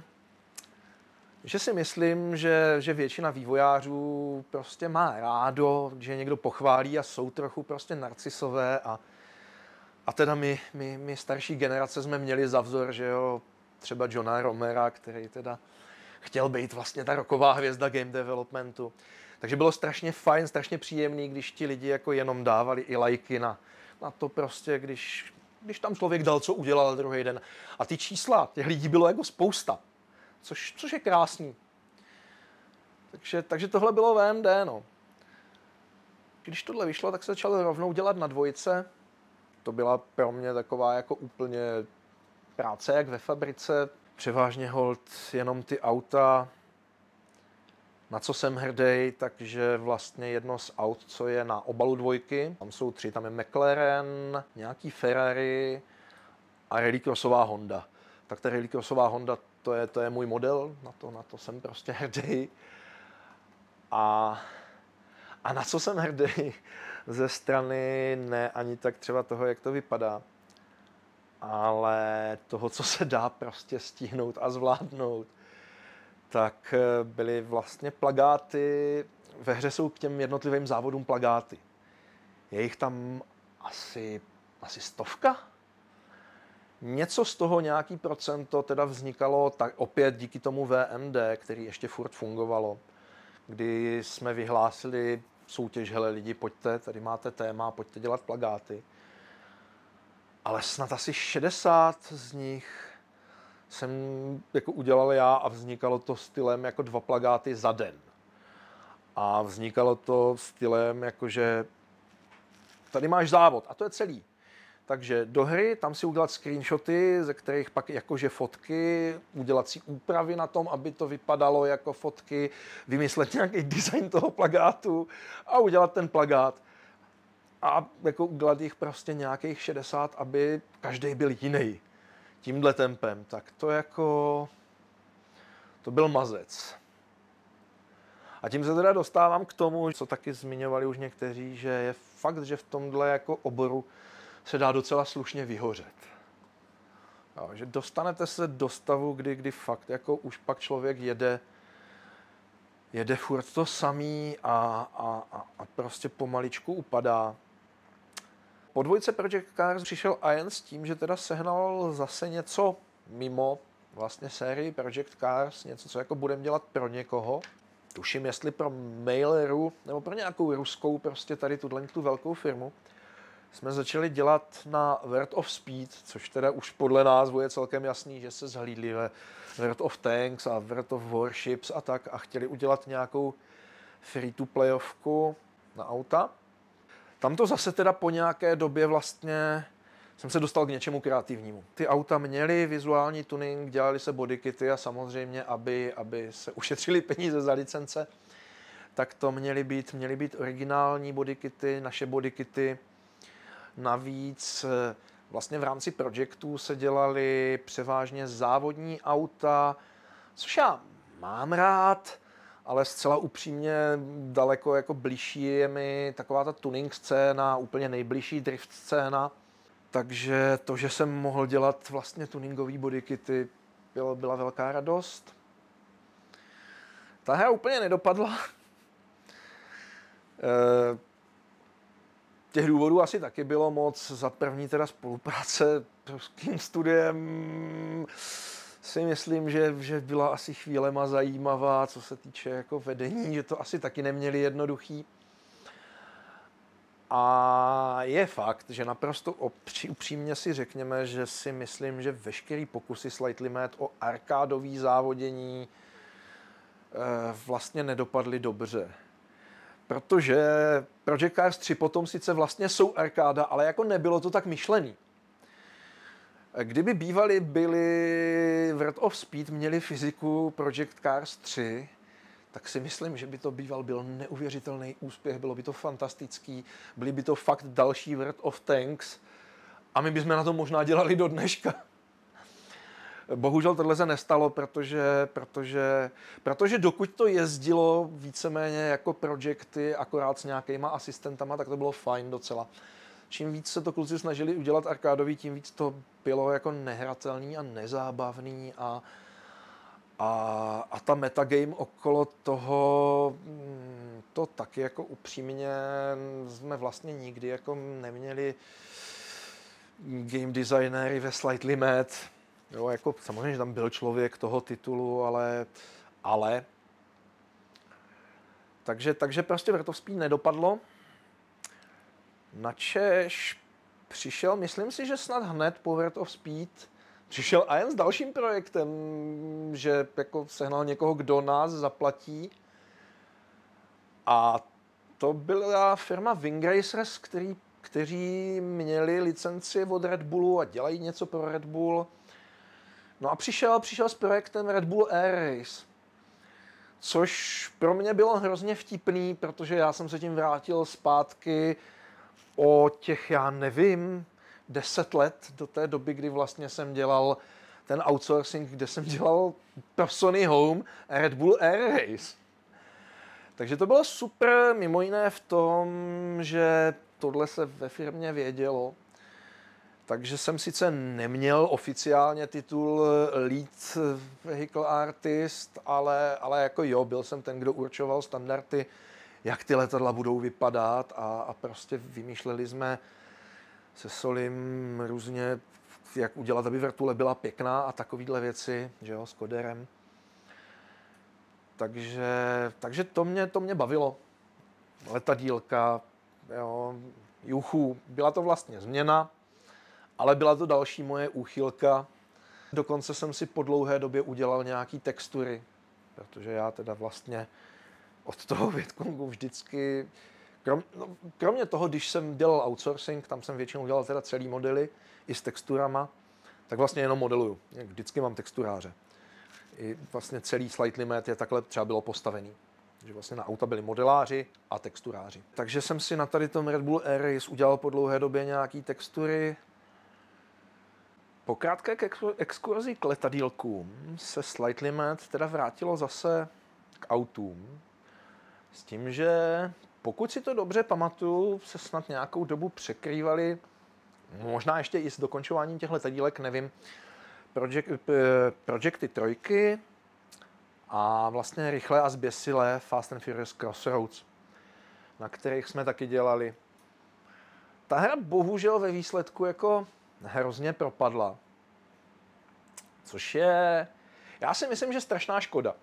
Speaker 1: že si myslím, že, že většina vývojářů prostě má rádo, že někdo pochválí a jsou trochu prostě narcisové a, a teda my, my, my starší generace jsme měli za vzor, že jo, třeba Johna Romera, který teda chtěl být vlastně ta roková hvězda game developmentu. Takže bylo strašně fajn, strašně příjemný, když ti lidi jako jenom dávali i lajky na, na to prostě, když, když tam člověk dal, co udělal druhý den. A ty čísla, těch lidí bylo jako spousta, což, což je krásný. Takže, takže tohle bylo V M D, no. Když tohle vyšlo, tak se začal rovnou dělat na dvojce. To byla pro mě taková jako úplně práce jak ve fabrice. Převážně holt jenom ty auta, na co jsem hrdý, takže vlastně jedno z aut, co je na obalu dvojky, tam jsou tři, tam je McLaren, nějaký Ferrari a rallycrossová Honda. Tak ta rallycrossová Honda, to je, to je můj model, na to, na to jsem prostě hrdý. A, a na co jsem hrdý ze strany ne ani tak třeba toho, jak to vypadá, ale toho, co se dá prostě stihnout a zvládnout, tak byly vlastně plagáty, ve hře jsou k těm jednotlivým závodům plagáty. Je jich tam asi, asi stovka. Něco z toho, nějaký procento, teda vznikalo tak opět díky tomu V M D, který ještě furt fungovalo, kdy jsme vyhlásili soutěž, hele lidi, pojďte, tady máte téma, pojďte dělat plagáty. Ale snad asi šedesát z nich jsem jako udělal já a vznikalo to stylem jako dva plagáty za den. A vznikalo to stylem jakože tady máš závod a to je celý. Takže do hry tam si udělat screenshoty, ze kterých pak jakože fotky, udělat si úpravy na tom, aby to vypadalo jako fotky, vymyslet nějaký design toho plagátu a udělat ten plagát. A jako udělat jich prostě nějakých šedesát, aby každý byl jiný. Tímhle tempem, tak to jako, to byl mazec. A tím se teda dostávám k tomu, co taky zmiňovali už někteří, že je fakt, že v tomhle jako oboru se dá docela slušně vyhořet. Jo, že dostanete se do stavu, kdy, kdy fakt jako už pak člověk jede, jede furt to samý a, a, a, a prostě pomaličku upadá. Po dvojce Project Cars přišel Ian s tím, že teda sehnal zase něco mimo vlastně sérii Project Cars, něco, co jako budeme dělat pro někoho. Tuším, jestli pro Maileru, nebo pro nějakou ruskou, prostě tady tuhle tu velkou firmu, jsme začali dělat na World of Speed, což teda už podle názvu je celkem jasný, že se zhlídli ve World of Tanks a World of Warships a tak a chtěli udělat nějakou free-to-playovku na auta. Tam to zase teda po nějaké době vlastně jsem se dostal k něčemu kreativnímu. Ty auta měly vizuální tuning, dělali se bodykity a samozřejmě, aby, aby se ušetřili peníze za licence, tak to měly být, měly být originální bodykity, naše bodykity. Navíc vlastně v rámci projektů se dělaly převážně závodní auta, což já mám rád, ale zcela upřímně daleko jako blížší je mi taková ta tuning scéna, úplně nejbližší drift scéna. Takže to, že jsem mohl dělat vlastně tuningový bodykity, byla, byla velká radost. Ta hra úplně nedopadla. E, těch důvodů asi taky bylo moc. Za první teda spolupráce s ruským studiem si myslím, že, že byla asi chvílema zajímavá, co se týče jako vedení, že to asi taky neměli jednoduchý. A je fakt, že naprosto opří, upřímně si řekněme, že si myslím, že veškerý pokusy Slightly Mad o arkádový závodění e, vlastně nedopadly dobře. Protože Project Cars tři potom sice vlastně jsou arkáda, ale jako nebylo to tak myšlený. Kdyby bývali byli World of Speed, měli fyziku Project Cars tři, tak si myslím, že by to býval byl neuvěřitelný úspěch, bylo by to fantastický, byly by to fakt další World of Tanks A my bychom na to možná dělali do dneška. Bohužel tohle se nestalo, protože, protože, protože dokud to jezdilo víceméně jako projekty, akorát s nějakýma asistentama, tak to bylo fajn docela. Čím víc se to kluci snažili udělat arkádový, tím víc to bylo jako nehratelný a nezábavný a, a, a ta metagame okolo toho, to taky jako upřímně jsme vlastně nikdy jako neměli game designéry ve Slightly Mad. Jo, jako samozřejmě, že tam byl člověk toho titulu, ale, ale. Takže, takže prostě World of Speed nedopadlo. Načež přišel, myslím si, že snad hned po World of Speed, přišel Ian s dalším projektem, že jako sehnal někoho, kdo nás zaplatí. A to byla firma Wing Racers, který, kteří měli licenci od Red Bullu a dělají něco pro Red Bull. No a přišel, přišel s projektem Red Bull Air Race, což pro mě bylo hrozně vtipný, protože já jsem se tím vrátil zpátky o těch, já nevím, deset let do té doby, kdy vlastně jsem dělal ten outsourcing, kde jsem dělal pro Sony Home Red Bull Air Race. Takže to bylo super, mimo jiné v tom, že tohle se ve firmě vědělo. Takže jsem sice neměl oficiálně titul Lead Vehicle Artist, ale, ale jako jo, byl jsem ten, kdo určoval standardy, jak ty letadla budou vypadat a, a prostě vymýšleli jsme se Solim různě, jak udělat, aby vrtule byla pěkná a takovýhle věci, že jo, s koderem. Takže, takže to mě, to mě bavilo. Letadílka, jo, juchu, byla to vlastně změna, ale byla to další moje úchylka. Dokonce jsem si po dlouhé době udělal nějaký textury, protože já teda vlastně od toho Vietcongu vždycky, krom, no, kromě toho, když jsem dělal outsourcing, tam jsem většinou dělal teda celý modely i s texturama, tak vlastně jenom modeluju. Vždycky mám texturáře. I vlastně celý Slightly Mad je takhle třeba bylo postavený. Že vlastně na auta byli modeláři a texturáři. Takže jsem si na tady tom Red Bull Air Race udělal po dlouhé době nějaký textury. Po krátké exkurzi k letadýlkům se Slightly Mad teda vrátilo zase k autům. S tím, že pokud si to dobře pamatuju, se snad nějakou dobu překrývali, možná ještě i s dokončováním těch letadílek, nevím, project, projekty trojky a vlastně rychle a zběsile Fast and Furious Crossroads, na kterých jsme taky dělali. Ta hra bohužel ve výsledku jako hrozně propadla, což je, já si myslím, že strašná škoda.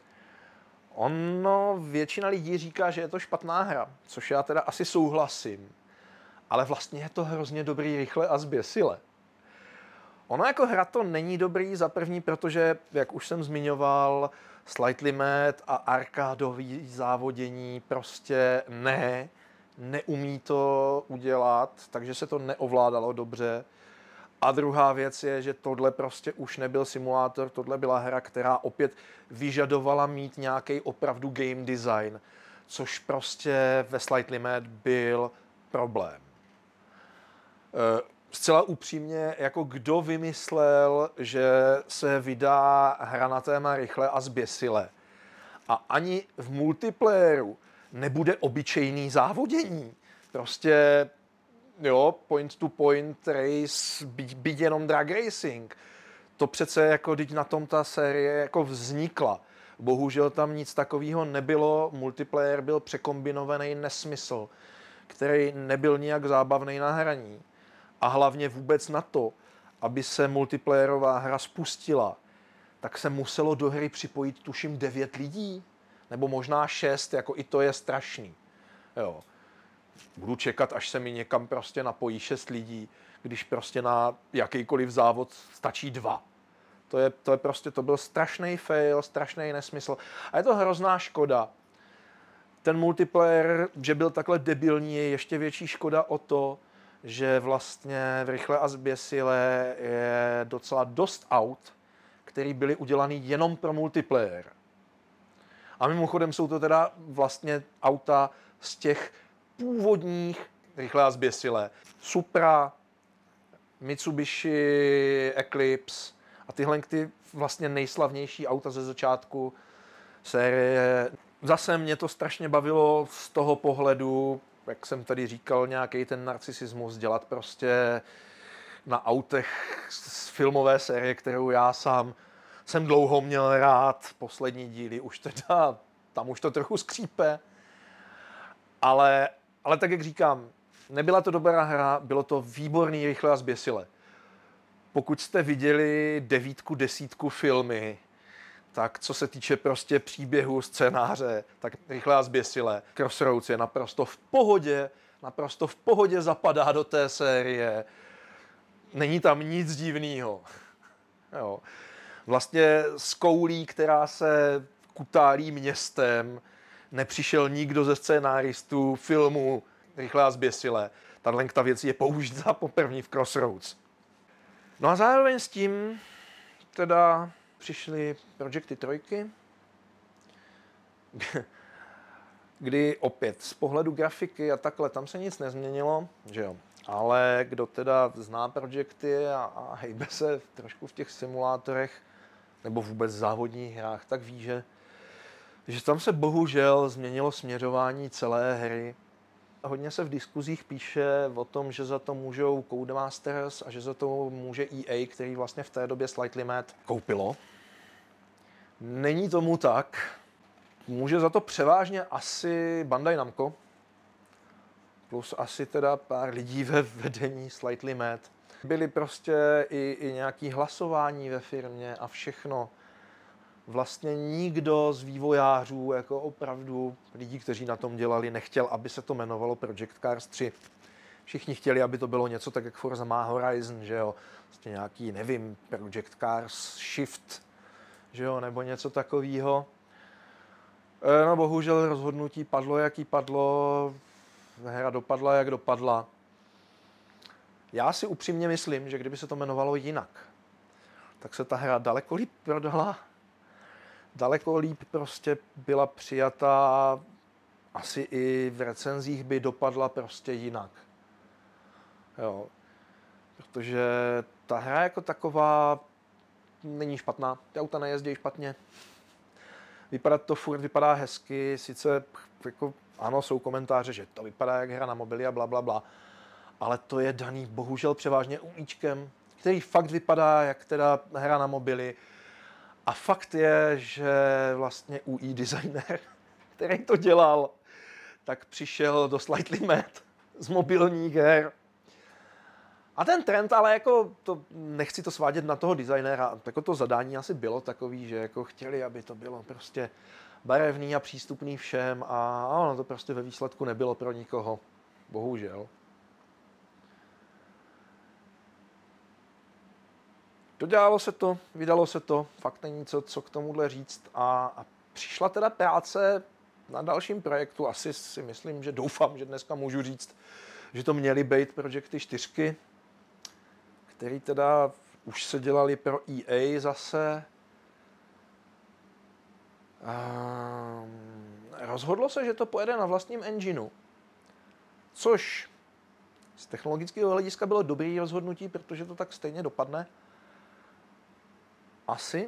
Speaker 1: Ono, většina lidí říká, že je to špatná hra, což já teda asi souhlasím, ale vlastně je to hrozně dobrý rychle a zběsile. Ono jako hra to není dobrý za první, protože, jak už jsem zmiňoval, Slightly Mad a arkádový závodění prostě ne, neumí to udělat, takže se to neovládalo dobře. A druhá věc je, že tohle prostě už nebyl simulátor, tohle byla hra, která opět vyžadovala mít nějaký opravdu game design, což prostě ve Slightly Mad byl problém. Zcela upřímně, jako kdo vymyslel, že se vydá hra na téma rychle a zběsile a ani v multiplayeru nebude obyčejný závodění. Prostě jo, point to point race, byť, byť jenom drag racing. To přece jako teď na tom ta série jako vznikla. Bohužel tam nic takového nebylo, multiplayer byl překombinovaný nesmysl, který nebyl nijak zábavný na hraní. A hlavně vůbec na to, aby se multiplayerová hra spustila, tak se muselo do hry připojit tuším devět lidí, nebo možná šest, jako i to je strašný. Jo. Budu čekat, až se mi někam prostě napojí šest lidí, když prostě na jakýkoliv závod stačí dva. To je, to je prostě, to byl strašný fail, strašný nesmysl. A je to hrozná škoda. Ten multiplayer, že byl takhle debilní, je ještě větší škoda o to, že vlastně v rychle a zběsile je docela dost aut, které byly udělané jenom pro multiplayer. A mimochodem jsou to teda vlastně auta z těch původních rychle a zběsile. Supra, Mitsubishi Eclipse a tyhle ty vlastně nejslavnější auta ze začátku série. Zase mě to strašně bavilo z toho pohledu, jak jsem tady říkal, nějaký ten narcisismus, dělat prostě na autech z filmové série, kterou já sám jsem dlouho měl rád. Poslední díly už teda, tam už to trochu skřípe. Ale, ale tak, jak říkám, nebyla to dobrá hra, bylo to výborný, rychle a zběsile. Pokud jste viděli devítku, desítku filmy, tak co se týče prostě příběhu, scénáře, tak rychle a zběsile. Crossroads je naprosto v pohodě, naprosto v pohodě zapadá do té série. Není tam nic divného. Jo. Vlastně z koulí, která se kutálí městem, nepřišel nikdo ze scénáristů filmu rychle a zběsile. Tahle ta věc je použita poprvé v Crossroads. No a zároveň s tím teda přišly Projecty trojky, kdy opět z pohledu grafiky a takhle tam se nic nezměnilo, že jo. Ale kdo teda zná Projecty a, a hejbe se trošku v těch simulátorech nebo vůbec závodních hrách, tak ví, že, že tam se bohužel změnilo směřování celé hry. Hodně se v diskuzích píše o tom, že za to můžou Codemasters a že za to může E A, který vlastně v té době Slightly Mad koupilo. Není tomu tak. Může za to převážně asi Bandai Namco, plus asi teda pár lidí ve vedení Slightly Mad. Byly prostě i, i nějaké hlasování ve firmě a všechno. Vlastně nikdo z vývojářů, jako opravdu lidí, kteří na tom dělali, nechtěl, aby se to jmenovalo Project Cars tři. Všichni chtěli, aby to bylo něco tak, jak Forza má Horizon, že jo. Vlastně nějaký, nevím, Project Cars Shift, že jo, nebo něco takového. No bohužel rozhodnutí padlo, jaký padlo, hra dopadla, jak dopadla. Já si upřímně myslím, že kdyby se to jmenovalo jinak, tak se ta hra daleko líp prodala, daleko líp prostě byla přijatá, asi i v recenzích by dopadla prostě jinak. Jo. Protože ta hra jako taková není špatná, ty auta nejezdí špatně. Vypadá to furt, vypadá hezky, sice jako, ano, jsou komentáře, že to vypadá jak hra na mobily a bla, bla, bla, ale to je daný bohužel převážně umíčkem, který fakt vypadá jak teda hra na mobily. A fakt je, že vlastně U I designer, který to dělal, tak přišel do Slightly Mad z mobilních her. A ten trend, ale jako to, nechci to svádět na toho designéra, jako to zadání asi bylo takový, že jako chtěli, aby to bylo prostě barevný a přístupný všem a ono to prostě ve výsledku nebylo pro nikoho. Bohužel. Dodělalo se to, vydalo se to, fakt není co, co k tomuhle říct a, a přišla teda práce na dalším projektu, asi si myslím, že doufám, že dneska můžu říct, že to měly být Projecty čtyři, který teda už se dělali pro E A zase. Um, rozhodlo se, že to pojede na vlastním engineu, což z technologického hlediska bylo dobrý rozhodnutí, protože to tak stejně dopadne. Asi.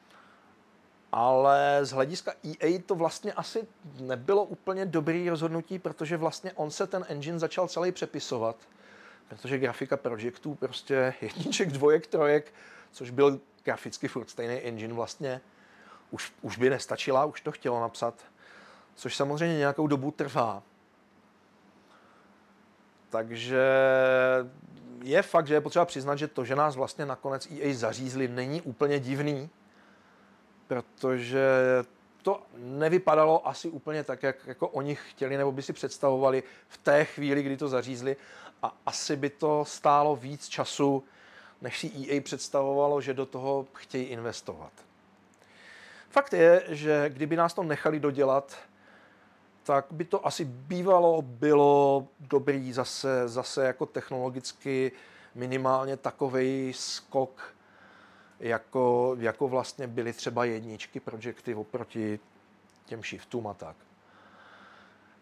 Speaker 1: Ale z hlediska E A to vlastně asi nebylo úplně dobrý rozhodnutí, protože vlastně on se ten engine začal celý přepisovat. Protože grafika projektů prostě jedniček, dvojek, trojek, což byl graficky furt stejný engine vlastně, už, už by nestačila, už to chtělo napsat, což samozřejmě nějakou dobu trvá. Takže je fakt, že je potřeba přiznat, že to, že nás vlastně nakonec E A zařízli, není úplně divný, protože to nevypadalo asi úplně tak, jak jako oni chtěli nebo by si představovali v té chvíli, kdy to zařízli a asi by to stálo víc času, než si E A představovalo, že do toho chtějí investovat. Fakt je, že kdyby nás to nechali dodělat, tak by to asi bývalo bylo dobrý zase, zase jako technologicky minimálně takovej skok, jako, jako vlastně byly třeba jedničky Projecty oproti těm shiftům a tak.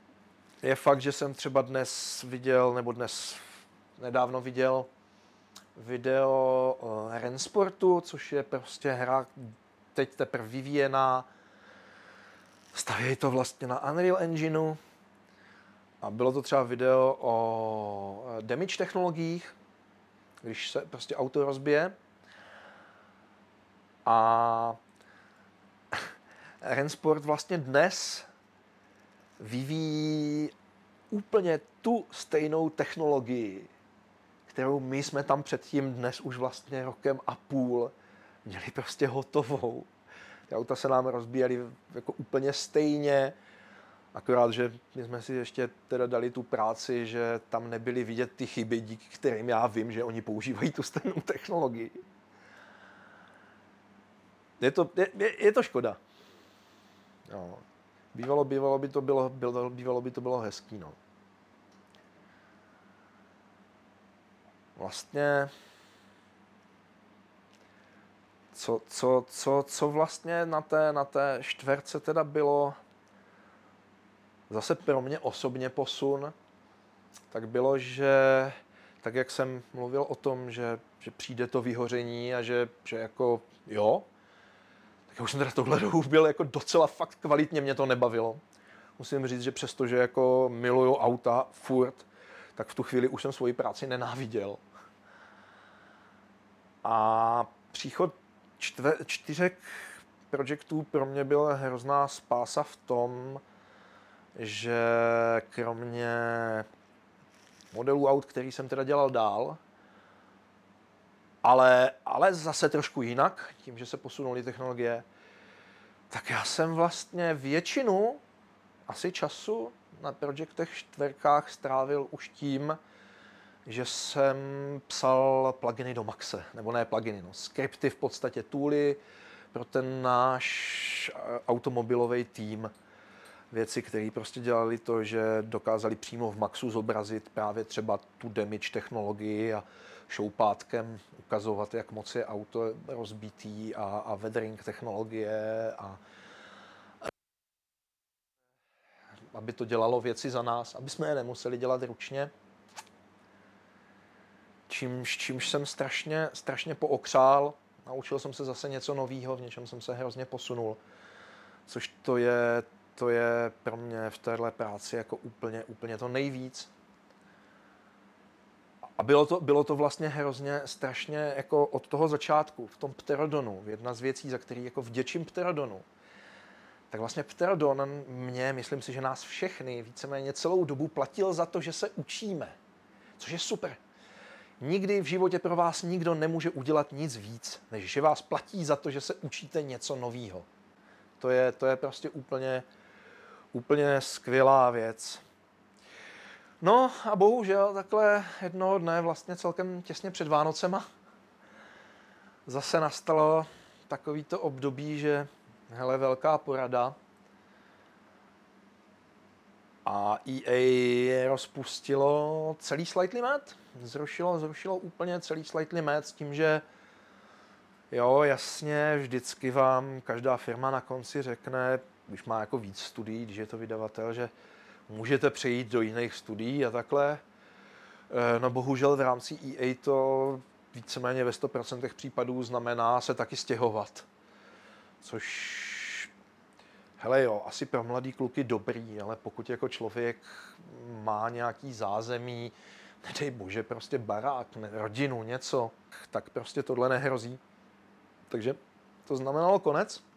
Speaker 1: Je fakt, že jsem třeba dnes viděl, nebo dnes nedávno viděl video o Rensportu, což je prostě hra teď teprve vyvíjená. Stavějí to vlastně na Unreal Engineu. A bylo to třeba video o damage technologiích, když se prostě auto rozbije. A Rensport vlastně dnes vyvíjí úplně tu stejnou technologii, kterou my jsme tam předtím dnes už vlastně rokem a půl měli prostě hotovou. Ty auta se nám rozbíjely jako úplně stejně, akorát, že my jsme si ještě teda dali tu práci, že tam nebyly vidět ty chyby, díky kterým já vím, že oni používají tu stejnou technologii. Je to, je, je, je to škoda. No. Bývalo, bývalo, by to bylo, bylo, bývalo by to bylo hezký. No. Vlastně, co, co, co, co vlastně na té, na té čtverce teda bylo zase pro mě osobně posun, tak bylo, že tak jak jsem mluvil o tom, že, že přijde to vyhoření a že, že jako jo, tak já už jsem teda tohle dobu byl jako docela fakt kvalitně, mě to nebavilo. Musím říct, že přesto, že jako miluju auta furt, tak v tu chvíli už jsem svoji práci nenáviděl. A příchod čtve, čtyřek projektů pro mě byla hrozná spása v tom, že kromě modelů aut, který jsem teda dělal dál, ale, ale zase trošku jinak, tím, že se posunuly technologie, tak já jsem vlastně většinu asi času na projektech čtverkách strávil už tím, že jsem psal pluginy do Maxe, nebo ne pluginy, no, skripty v podstatě, tooly pro ten náš automobilový tým. Věci, které prostě dělali to, že dokázali přímo v Maxu zobrazit právě třeba tu damage technologii a šoupátkem ukazovat, jak moc je auto rozbitý a, a weathering technologie a aby to dělalo věci za nás, aby jsme je nemuseli dělat ručně. Čímž, čímž jsem strašně, strašně pookřál, naučil jsem se zase něco nového, v něčem jsem se hrozně posunul, což to je To je pro mě v téhle práci jako úplně, úplně to nejvíc. A bylo to, bylo to vlastně hrozně strašně jako od toho začátku, v tom Pterodonu, jedna z věcí, za který jako vděčím Pterodonu. Tak vlastně Pterodon mě, myslím si, že nás všechny víceméně celou dobu platil za to, že se učíme. Což je super. Nikdy v životě pro vás nikdo nemůže udělat nic víc, než že vás platí za to, že se učíte něco nového. To je, to je prostě úplně... Úplně skvělá věc. No a bohužel takhle jednoho dne, vlastně celkem těsně před Vánocema, zase nastalo takovýto období, že hele, velká porada a E A rozpustilo celý Slightly Mad. Zrušilo, zrušilo úplně celý Slightly Mad s tím, že jo, jasně, vždycky vám každá firma na konci řekne, když má jako víc studií, když je to vydavatel, že můžete přejít do jiných studií a takhle. No bohužel v rámci E A to víceméně ve sto procent případů znamená se taky stěhovat. Což, hele jo, asi pro mladý kluky dobrý, ale pokud jako člověk má nějaký zázemí, nedej bože, prostě barák, ne, rodinu, něco, tak prostě tohle nehrozí. Takže to znamenalo konec.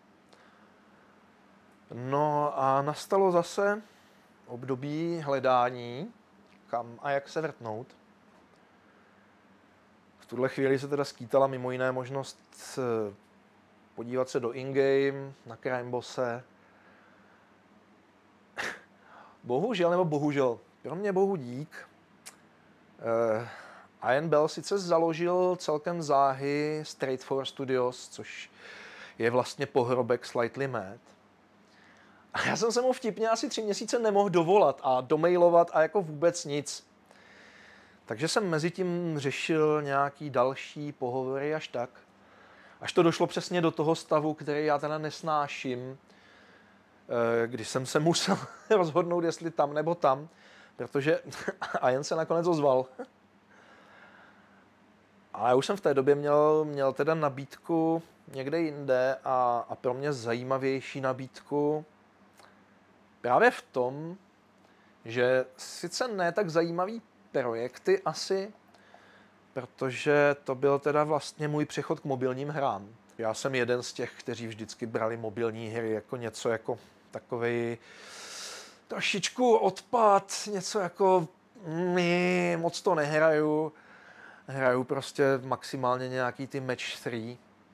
Speaker 1: No a nastalo zase období hledání, kam a jak se vrtnout. V tuhle chvíli se teda skýtala mimo jiné možnost podívat se do in-game, na Crime Bosse. Bohužel, nebo bohužel, pro mě bohu dík. Uh, Ian Bell sice založil celkem záhy Straight four Studios, což je vlastně pohrobek Slightly Mad. A já jsem se mu vtipně asi tři měsíce nemohl dovolat a domailovat a jako vůbec nic. Takže jsem mezi tím řešil nějaký další pohovory až tak. Až to došlo přesně do toho stavu, který já teda nesnáším, když jsem se musel rozhodnout, jestli tam nebo tam, protože Ian se nakonec ozval. A Ale už jsem v té době měl, měl teda nabídku někde jinde a, a pro mě zajímavější nabídku právě v tom, že sice ne tak zajímavý projekty asi, protože to byl teda vlastně můj přechod k mobilním hrám. Já jsem jeden z těch, kteří vždycky brali mobilní hry jako něco jako takovej trošičku odpad, něco jako my moc to nehraju. Hraju prostě maximálně nějaký ty match tři.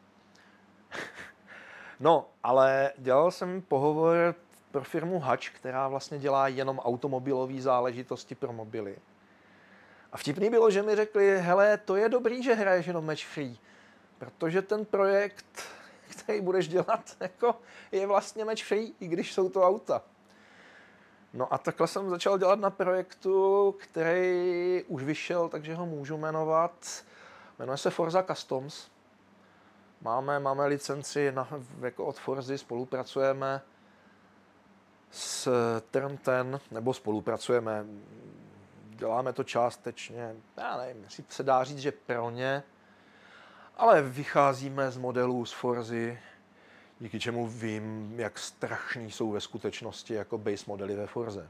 Speaker 1: No, ale dělal jsem pohovor pro firmu Hutch, která vlastně dělá jenom automobilové záležitosti pro mobily. A vtipný bylo, že mi řekli, hele, to je dobrý, že hraješ jenom match free, protože ten projekt, který budeš dělat, jako, je vlastně match free, i když jsou to auta. No a takhle jsem začal dělat na projektu, který už vyšel, takže ho můžu jmenovat. Jmenuje se Forza Customs. Máme, máme licenci na, jako od Forzy, spolupracujeme s Turn deset, nebo spolupracujeme, děláme to částečně, já nevím, jestli se dá říct, že pro ně, ale vycházíme z modelů z Forzy, díky čemu vím, jak strašný jsou ve skutečnosti jako base modely ve Forze.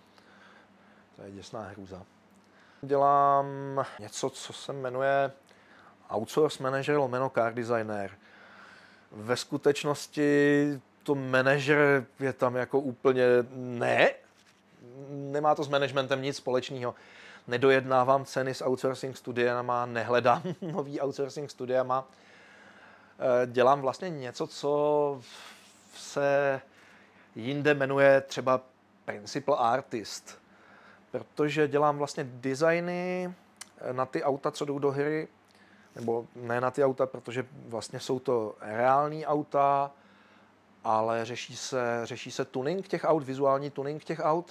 Speaker 1: To je děsná hrůza. Dělám něco, co se jmenuje Outsource Manager lomeno Car Designer. Ve skutečnosti to manager je tam jako úplně ne, nemá to s managementem nic společného. Nedojednávám ceny s outsourcing studiama, nehledám nový outsourcing studiama. Dělám vlastně něco, co se jinde jmenuje třeba Principal Artist, protože dělám vlastně designy na ty auta, co jdou do hry, nebo ne na ty auta, protože vlastně jsou to reální auta, ale řeší se, řeší se tuning těch aut, vizuální tuning těch aut.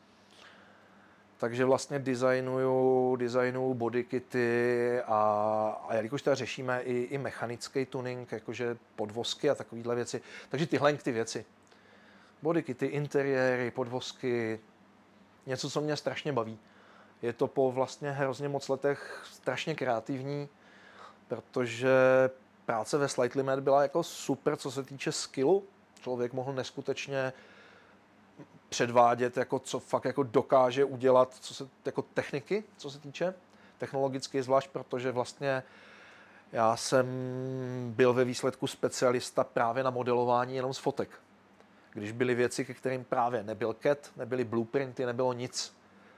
Speaker 1: Takže vlastně designuju, designuju bodykity a, a jelikož teda řešíme i, i mechanický tuning, jakože podvozky a takovéhle věci, takže tyhle ty věci. Bodykity, interiéry, podvozky, něco, co mě strašně baví. Je to po vlastně hrozně moc letech strašně kreativní, protože práce ve Slight Limit byla jako super, co se týče skillu. Člověk mohl neskutečně předvádět, jako co fakt jako dokáže udělat, co se jako techniky, co se týče technologicky, zvlášť protože vlastně já jsem byl ve výsledku specialista právě na modelování jenom z fotek. Když byly věci, ke kterým právě nebyl C A D, nebyly blueprinty, nebylo nic.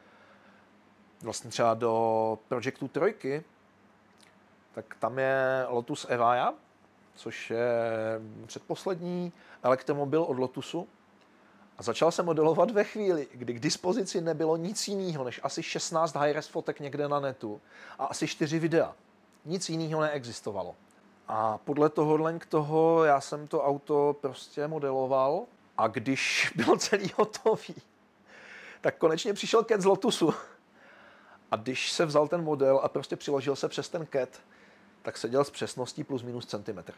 Speaker 1: Vlastně třeba do Projectu trojky, tak tam je Lotus Evija, což je předposlední elektromobil od Lotusu. A začal jsem modelovat ve chvíli, kdy k dispozici nebylo nic jiného, než asi šestnáct high-res fotek někde na netu a asi čtyři videa. Nic jiného neexistovalo. A podle tohohle k toho já jsem to auto prostě modeloval a když byl celý hotový, tak konečně přišel C A D z Lotusu. A když se vzal ten model a prostě přiložil se přes ten C A D, tak seděl s přesností plus minus centimetr.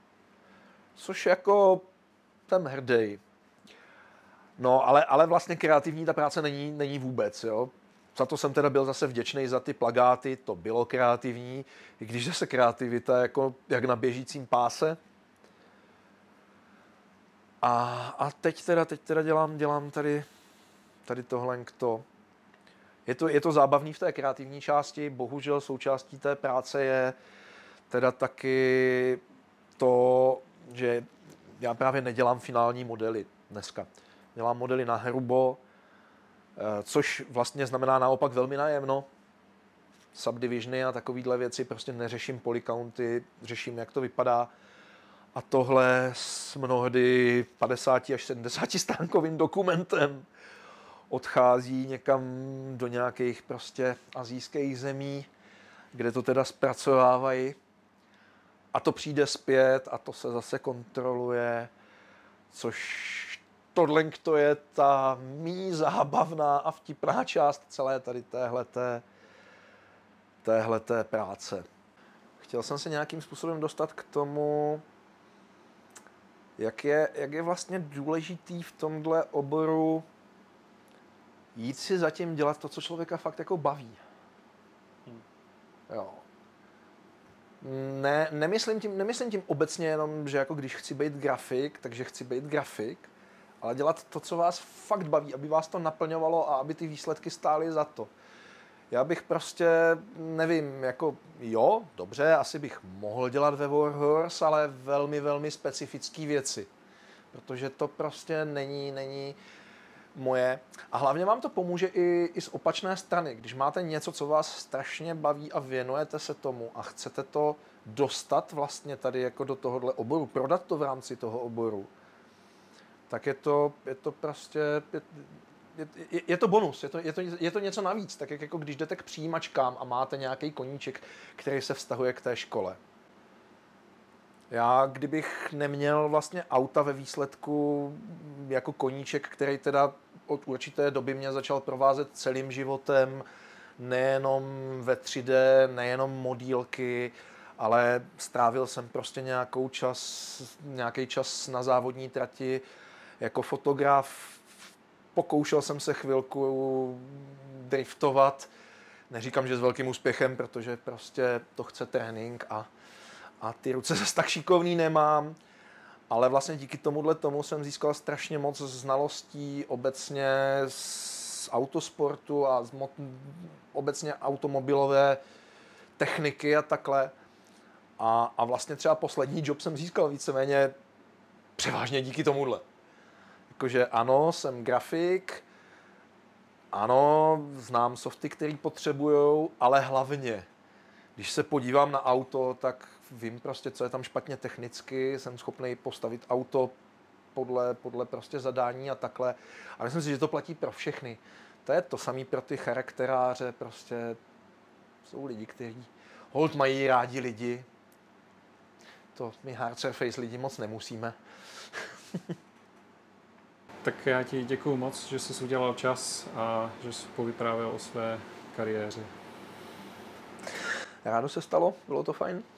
Speaker 1: Což jako jsem hrdý. No, ale, ale vlastně kreativní ta práce není, není vůbec, jo. Za to jsem teda byl zase vděčný za ty plagáty, to bylo kreativní, i když zase kreativita jako jak na běžícím páse. A, a teď teda, teď teda dělám, dělám tady, tady tohle to. Je to, je to zábavný v té kreativní části, bohužel součástí té práce je teda taky to, že já právě nedělám finální modely dneska. Dělám modely na hrubo, což vlastně znamená naopak velmi najemno. Subdivisiony a takovéhle věci, prostě neřeším polycounty, řeším, jak to vypadá. A tohle s mnohdy padesát až sedmdesát stránkovým dokumentem odchází někam do nějakých prostě asijských zemí, kde to teda zpracovávají. A to přijde zpět a to se zase kontroluje, což tohle to je ta mý zábavná a vtipná část celé tady téhleté, téhleté práce. Chtěl jsem se nějakým způsobem dostat k tomu, jak je, jak je vlastně důležitý v tomhle oboru jít si zatím dělat to, co člověka fakt jako baví. Jo. Ne, nemyslím tím, nemyslím tím obecně jenom, že jako když chci být grafik, takže chci být grafik, ale dělat to, co vás fakt baví, aby vás to naplňovalo a aby ty výsledky stály za to. Já bych prostě, nevím, jako jo, dobře, asi bych mohl dělat ve Warhorse, ale velmi, velmi specifické věci. Protože to prostě není, není moje. A hlavně vám to pomůže i, i z opačné strany. Když máte něco, co vás strašně baví a věnujete se tomu a chcete to dostat vlastně tady jako do tohohle oboru, prodat to v rámci toho oboru, tak je to, je to prostě... Je, Je, je to bonus, je to, je, to, je to něco navíc, tak jak jako když jdete k přijímačkám a máte nějaký koníček, který se vztahuje k té škole. Já, kdybych neměl vlastně auta ve výsledku jako koníček, který teda od určité doby mě začal provázet celým životem, nejenom ve tři dé, nejenom modílky, ale strávil jsem prostě nějakou čas, nějaký čas na závodní trati jako fotograf. Pokoušel jsem se chvilku driftovat. Neříkám, že s velkým úspěchem, protože prostě to chce trénink a, a ty ruce zase tak šikovný nemám. Ale vlastně díky tomuhle tomu jsem získal strašně moc znalostí obecně z autosportu a z mo- obecně automobilové techniky a takhle. A, a vlastně třeba poslední job jsem získal víceméně převážně díky tomuhle. Jakože ano, jsem grafik, ano, znám softy, který potřebujou, ale hlavně, když se podívám na auto, tak vím prostě, co je tam špatně technicky, jsem schopný postavit auto podle, podle prostě zadání a takhle. A myslím si, že to platí pro všechny. To je to samé pro ty charakteráře, prostě jsou lidi, kteří hold mají rádi lidi. To my hard surface lidi moc nemusíme.
Speaker 2: Tak já ti děkuju moc, že jsi udělal čas a že jsi povyprávěl o své kariéře.
Speaker 1: Rádo se stalo, bylo to fajn.